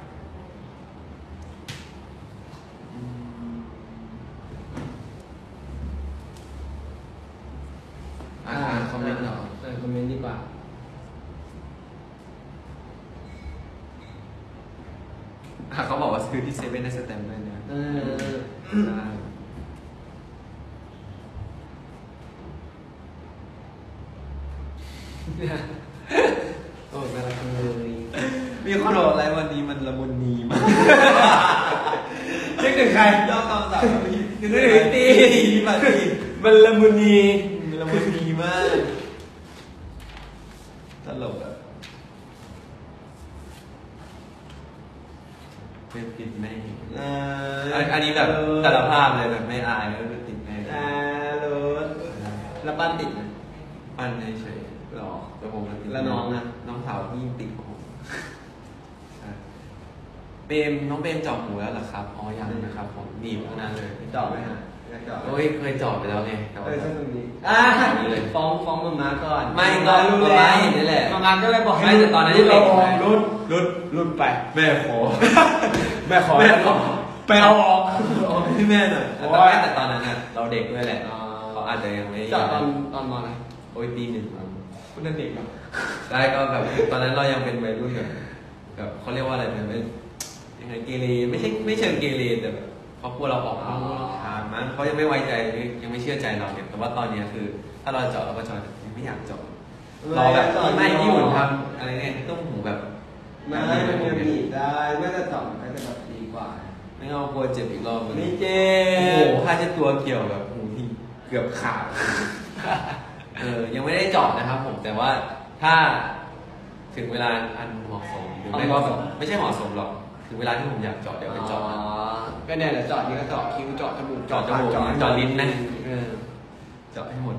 อ่านคอมเมนต์เหรออ่านคอมเมนต์ดีกว่าอ่ะเขาบอกว่าซื้อที่เซเว่นได้สแตมป์ด้วยนะเออใช่โอ้น่ารักจังเลยมีคนบอกอะไรวันนี้มันละมุนนีมากนึกถึงใครยอดคำสั่งพี่นึกถึงตีมาตีมันละมุนีมันละมุนนีมากตลกอ่ะเป็นติดแม่เออันอันนี้แบบแต่ละภาพเลยแบบไม่อายก็เป็นติดแม่อ่ารถแล้วปั้นติดไหมปั้นเฉยหรอๆแต่ผมมันติดแล้วน้องนะน้องสาวพี่ติดผมใช่เบมน้องเบมเจาะหูแล้วเหรอครับอ๋อยังนะครับผมหนีบตั้งนานเลยเจาะไหมฮะอยากเจาะไหมโอ้ยเคยเจาะไปแล้วไงแต่เอว่าอใช่ตรงนี้อ่าฟ้องฟ้องมามาก่อนไม่ก็รู้ก็แล้วไม่นี่แหละมามาก็เลยบอกให้ไม่แต่ตอนนั้นรุดเด็กเราออกไงรุดรุดรุดไปแม่ขอแม่ขอแม่ขอไปเอาออกเอาให้แม่หน่อยโอ้แต่ยไม่แต่ตอนนั้นน่ะเราเด็กด้วยแหละอ่าเขาอาจจะยังไม่เจาะตอนตอนมอะไรโอ้ยปีหนึ่งมั้งคุณนั่นเด็กเหรอได้ก็แบบตอนนั้นเรายังเป็นวัยรุ่นแบบแบบเขาเรียกว่าอะไรเป็นเป็นยังไงเกเรไม่ใช่ไม่เชิงเกเรแต่แบบเขากลัวเราออกนอกลู่นอกทางมั้งเขายังไม่ไว้ใจยังไม่เชื่อใจเราเนี่ยแต่ว่าตอนเนี้ยคือ ถ้าเราเจาะเราก็เจาะยังไม่อยากเจาะรอแบบไม่ที่หุ่นทำอะไรเนี่ยตุ้มหูแบบไม่มันยังหนีบได้ไม่จะเจาะมันก็จะแบบดีกว่าไม่เอากลัวเจ็บอีกรอบไม่เจ็โอ้บโหผ้าเช็ดตัวเกี่ยวแบบหูที่เกือบขาด เออ ยังไม่ได้เจาะนะครับผม แต่ว่าถ้าถึงเวลาอันเหมาะสมหรือไม่ก็แบบไม่ใช่เหมาะสมหรอก ถึงเวลาที่ผมอยากเจาะเดี๋ยวไปเจาะนะอ๋อก็เนี่ยเดี๋ยวเจาะนี่ก็เจาะคิ้วเจาะจมูกเจาะจมูกปากเจาะลิ้นนะเออเจาะให้หมด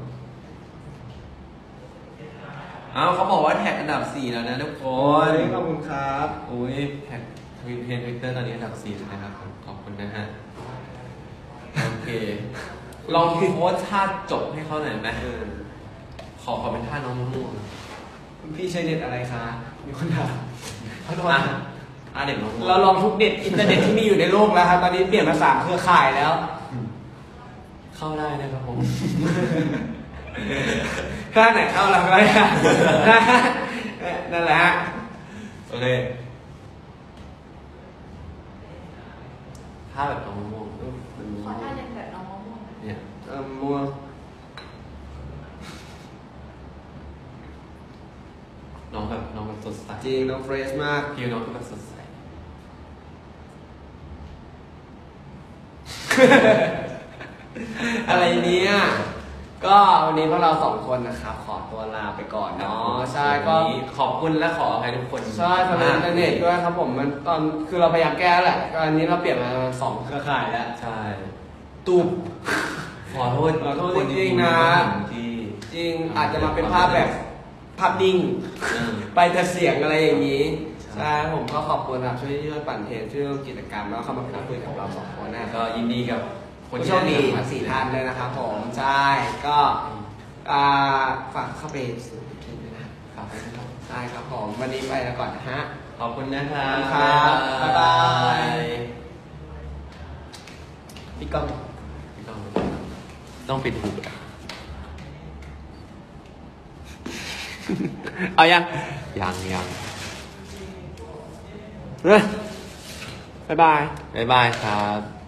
อ้าวเขาบอกว่าแท็กอันดับสี่แล้วนะทุกคโอ้นยขอบคุณครับโอ้ยแท็กทวิตเทรนทวิตเตอร์ตอนนี้อันดับสี่แล้วนะครับผมขอบคุณนะฮะ โอเค ลองโพสท่าจบให้เขาหน่อยไหมเออขอขอเป็นท่าน้องมะม่วงคุณพี่ใช้เน็ตอะไรคะมีคนถามขอโทษนะอ่ะเด็กน้องมะม่วงเราลองทุกเน็ตอินเทอร์เน็ตที่มีอยู่ในโลกแล้วครับตอนนี้เปลี่ยนมาสามเครือข่ายแล้วเข้าได้นะครับผมถ้าไหนเข้าเราก็ได้ นั่นแหละฮะโอเคท่าแบบน้องมะม่วงขอท่าเรียนแบบน้องมะม่วงหน่อยเนี่ยเออมัวน้องแบบน้องแบบสดใสจริงน้องเฟรชมากผิวน้องก็แบบสดใสอะไรเนี้ยก็วันนี้พวกเราสองคนนะครับ ขอตัวลาไปก่อนเนาะใช่ก็ขอบคุณและขออภัยทุกคนใช่ทางอินเทอร์เน็ตด้วยครับผมมันตอนคือเราพยายามแก้แหละก็อันนี้เราเปลี่ยนมาสองเครือข่ายแล้วใช่ตูบขอโทษขอโทษทุกคนจริงๆนะที่จริงอาจจะมาเป็นภาพแบบภาพนิ่งเออไปแต่เสียงอะไรอย่างนี้ใช่ใช่ผมก็ขอบคุณครับช่วยช่วยปั่นเทรนช่วยร่วมกิจกรรมแล้วเข้ามาพูดคุยกับเราสองคนนะก็ยินดีกับคนผู้ที่โชคดีไทั้งสี่ท่านเลยนะครับผมใช่ก็อ่าฝากเข้าไปซื้อกินด้วยนะฝากไว้นะครับใช่ครับผมวันนี้ไปแล้วก่อนนะฮะขอบคุณนะครับครับบ๊ายบาย พี่ก้องต้องต้องปิดหูเอายังยังยังเฮ้ยบ๊ายบายบ๊ายบายครับ